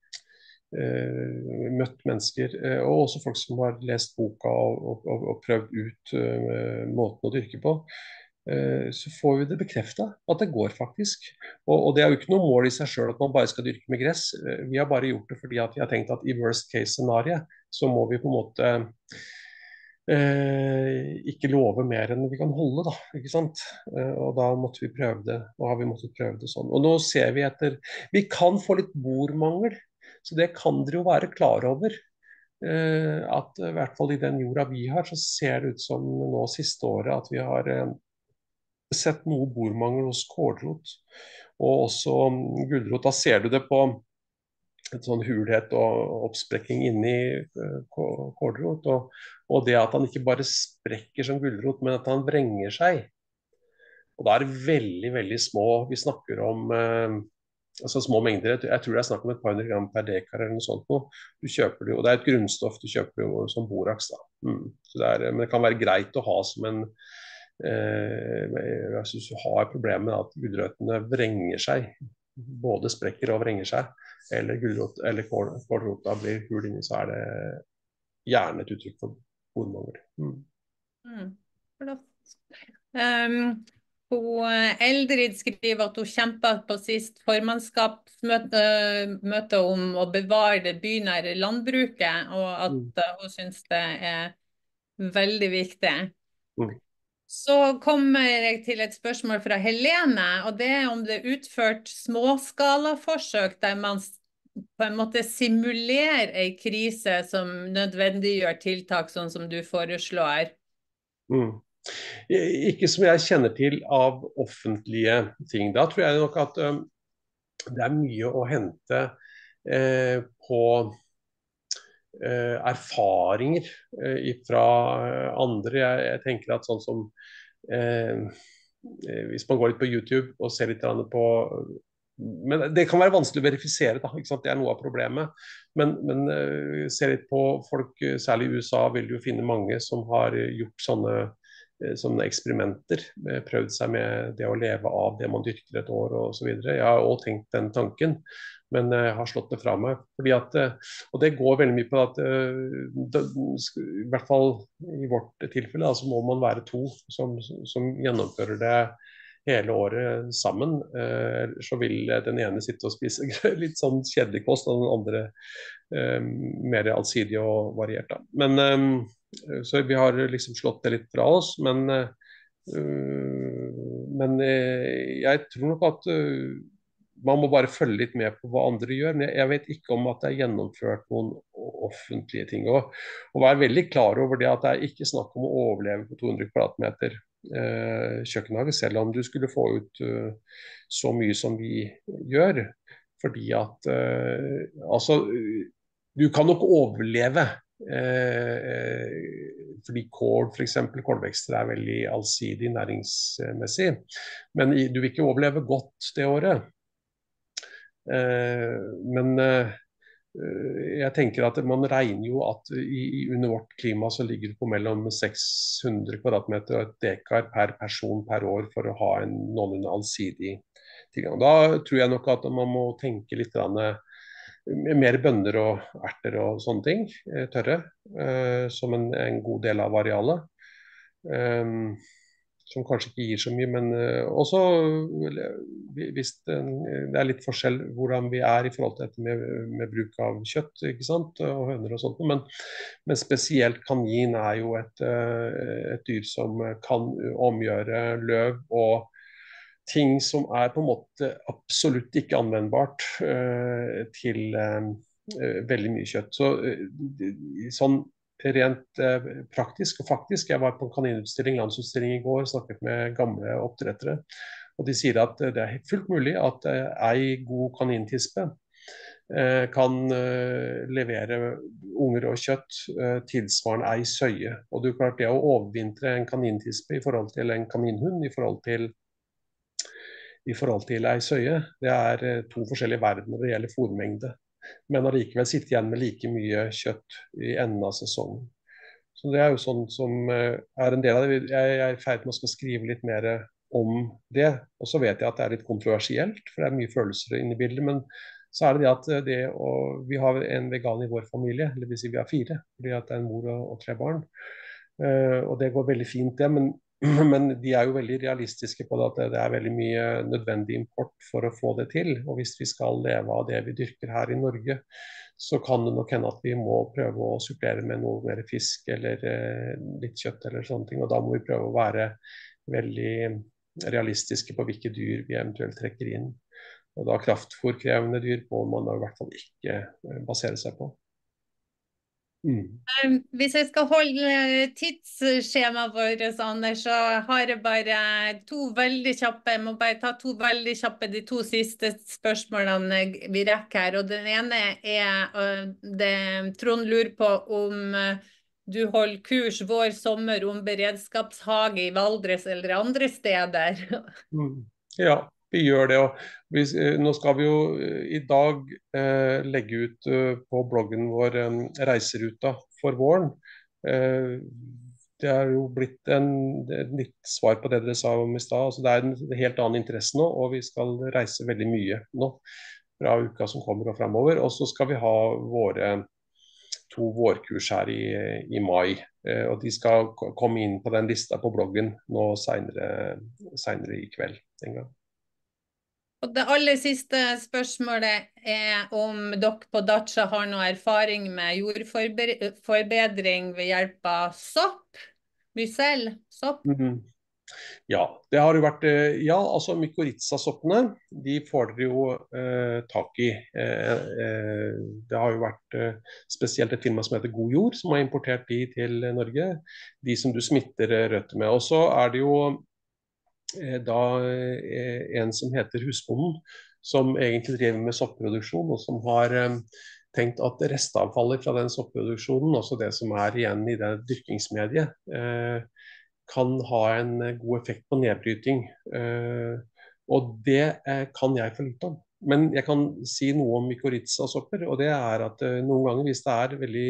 uh, møtt mennesker, uh, og også folk som har lest boka og, og, og prøvd ut uh, måten å dyrke på, uh, så får vi det bekreftet at det går faktisk. Og, og det er jo ikke noe mål i seg selv at man bare skal dyrke med gress. Uh, vi har bare gjort det fordi at vi har tenkt at i worst case scenario så må vi på en måte Eh, ikke love mer enn vi kan holde, da, ikke sant? Eh, og da måtte vi prøve det, og har vi måttet prøve det sånn. Og nå ser vi etter, vi kan få litt bordmangel, så det kan dere jo være klar over. Eh, at i hvert fall i den jorda vi har, så ser det ut som nå siste året at vi har eh, sett noe bordmangel hos kålrot, og også um, gulrot. Da ser du det på en sånn hulhet og oppsprekking inni uh, kålrot, og, og det at han ikke bare sprekker som gulrot, men at han vrenger seg. Og da er det veldig, veldig små, vi snakker om uh, altså små mengder, jeg tror det er snakk om et par hundre gram per dekar eller noe sånt noe. Du kjøper det, og det er et grunnstoff du kjøper jo som borax da. Mm. Så det er, men det kan være greit å ha som en uh, jeg synes du har problemer med at gulrøttene vrenger seg, både sprekker og vrenger seg, eller gulrot eller kålrota blir hul inni, så er det gjerne et uttrykk for bordmangel. Mm. Mm. Um, hun Eldrid skriver at hun kjempet på sist formannskapsmøte møte om å bevare det bynære landbruket, og at mm. hun synes det er veldig viktig. Mm. Så kommer jeg til et spørsmål fra Helene, og det er om det er utført småskalaforsøk der man på en måte simulerer en krise som nødvendiggjør tiltak sånn som du foreslår. Mm. Ikke som jeg kjenner til av offentlige ting. Da tror jeg nok at um, det er mye å hente eh, på eh, erfaringer eh, fra andre. Jeg, jeg tenker at sånn som eh, hvis man går litt på YouTube og ser litt på, men det kan være vanskelig å verifisere, da, ikke sant? Det er noe av problemet. Men, men uh, se litt på folk, særlig i U S A vil du finne mange som har gjort sånne, uh, sånne eksperimenter, uh, prøvd seg med det å leve av det man dyrker et år og så videre. Jeg har også tenkt den tanken, men jeg uh, har slått det fra meg. Fordi at, uh, og det går veldig mye på at uh, det, i hvert fall i vårt tilfelle, så altså må man være to som, som gjennomfører det hele året sammen, eh, så vil den ene sitte og spise litt sånn kjedelig kost, og den andre eh, mer allsidig og variert. Da. Men, eh, så vi har liksom slått det litt fra oss, men, eh, men eh, jeg tror nok at eh, man må bare følge litt med på hva andre gjør, men jeg, jeg vet ikke om at det er gjennomført noen offentlige ting. Og, og være veldig klar over det at det er ikke snakk om å overleve på to hundre kvadratmeter Eh, kjøkkenhage, selv om du skulle få ut uh, så mye som vi gjør. Fordi at uh, altså, du kan nok overleve. Uh, fordi kål, for eksempel, kålvekster er veldig allsidig næringsmessig. Men i, du vil ikke overleve godt det året. Uh, men uh, jeg tenker at man regner jo at i, under vårt klima så ligger det på mellom seks hundre kvadratmeter og et dekar per person per år for å ha en noenlunde allsidig tilgang. Da tror jeg nok at man må tenke litt mer bønner og erter og sånne ting, tørre, som en, en god del av arealet. Um, som kanskje ikke gir så mye, men uh, også hvis det, det er litt forskjell hvordan vi er i forhold til dette med, med bruk av kjøtt, ikke sant, og høner og sånt, men, men spesielt kanin er jo et, uh, et dyr som kan omgjøre løv og ting som er på en måte absolutt ikke anvendbart uh, til uh, veldig mye kjøtt. Så uh, sånn rent eh, praktisk og faktisk. Jeg var på en kaninutstilling, landsutstilling i går, snakket med gamle oppdrettere. Og de sier at det er fullt mulig at eh, ei god kanintispe eh, kan eh, levere unger og kjøtt eh, tilsvarende ei søye. Og det er klart det å overvintre en kanintispe i forhold til en kaninhund, i forhold til, i forhold til ei søye, det er eh, to forskjellige verdener når det gjelder fôrmengde. Men allikevel sitte igjen med like mye kjøtt i enden av sesongen. Så det er jo sånn som eh, er en del av det. Jeg er i ferd med å skal skrive litt mer om det. Og så vet jeg at det er litt kontroversielt, for det er mye følelser inne i bildet. Men så er det det at det å, vi har en vegan i vår familie, eller vil si vi har fire, fordi at det er en mor og, og tre barn. Eh, og det går veldig fint det, men, men de er jo veldig realistiske på det at det, det er veldig mye nødvendig import for å få det til. Og hvis vi skal leve av det vi dyrker her i Norge, så kan det nok hende at vi må prøve å supplere med noe mer fisk eller eh, litt kjøtt eller sånne ting. Og da må vi prøve å være veldig realistiske på hvilke dyr vi eventuelt trekker inn. Og da kraftfôrkrevende dyr må man da i hvert fall ikke eh, basere seg på. Mm. Um, Hvis jeg skal holde tidsskjemaet vårt, Anders, så har jeg bare to veldig kjappe, jeg må bare ta to veldig kjappe, de to siste spørsmålene vi rekker her. Og den ene er, uh, det Trond lurer på om uh, du holder kurs vår sommer om beredskapshage i Valdres eller andre steder. Mm. Ja, vi gjør det. Og vi, nå skal vi jo i dag eh, legge ut eh, på bloggen vår eh, reiseruta for våren. Eh, det er jo blitt en, et litt svar på det dere sa om i stad. Altså, det er en helt annen interesse nå, og vi skal reise veldig mye nå fra uka som kommer og fremover. Og så skal vi ha våre to vårkurs her i, i mai. Eh, og de skal komme inn på den lista på bloggen nå senere, senere i kveld en gang. Og det aller siste spørsmålet er om dere på Dacia har noe erfaring med jordforbedring ved hjelp av sopp, mycel, sopp? Mm-hmm. Ja, det har jo vært, ja, altså mykorrhiza-soppene, de får dere jo eh, tak i. Eh, eh, det har jo vært eh, spesielt et firma som heter God Jord, som har importert de til Norge. De som du smitter røtter med. Og så er det jo eh, da eh, en som heter Husbonden, som egentlig driver med soppproduksjon, og som har eh, tenkt at restavfallet fra den soppproduksjonen, altså det som er igjen i det dyrkingsmediet, eh, kan ha en god effekt på nedbryting. Uh, og det uh, kan jeg for lite om. Men jeg kan si noe om mykorrhiza-sopper, og det er at uh, noen ganger hvis det er veldig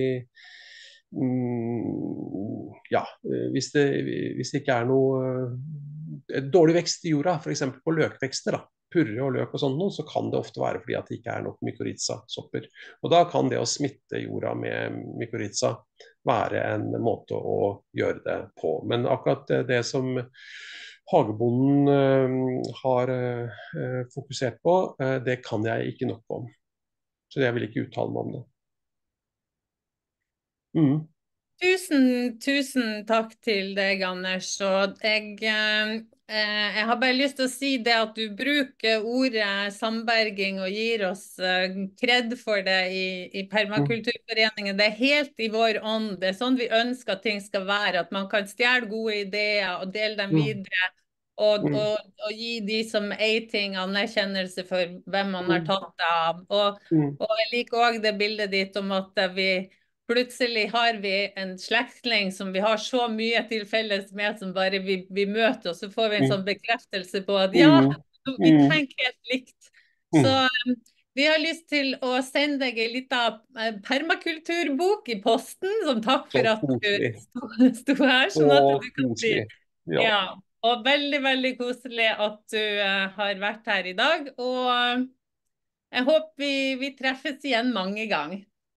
um, ja, hvis det, hvis det ikke er noe uh, dårlig vekst i jorda, f.eks. på løkvekster, da, purre og løk og sånt, så kan det ofte være fordi at det ikke er nok mykorrhiza-sopper. Og da kan det å smitte jorda med mykorrhiza være en måte å gjøre det på. Men akkurat det som hagebonden uh, har uh, fokusert på, uh, det kan jeg ikke nok om. Så jeg vil ikke uttale meg om det. Mm. Tusen, tusen takk til deg, Anders. Og jeg, eh, jeg har bare lyst til å si det at du bruker ordet samberging og gir oss eh, kred for det i, i Permakulturforeningen. Det er helt i vår ånd. Det er sånn vi ønsker at ting skal være. At man kan stjele gode ideer og dele dem videre. Og, og, og gi de som eier ting anerkjennelse for hvem man har tatt det av. Og, og jeg liker også det bildet ditt om at vi plutselig har vi en slektning som vi har så mye til felles med, som bare vi, vi møter, og så får vi en sånn bekreftelse på at ja, vi tenker helt likt. Så um, vi har lyst til å sende deg en liten permakulturbok i posten, som takk for at du sto, sto her, sånn at du kan si. Ja, og veldig, veldig koselig at du uh, har vært her i dag, og uh, jeg håper vi, vi treffes igjen mange ganger.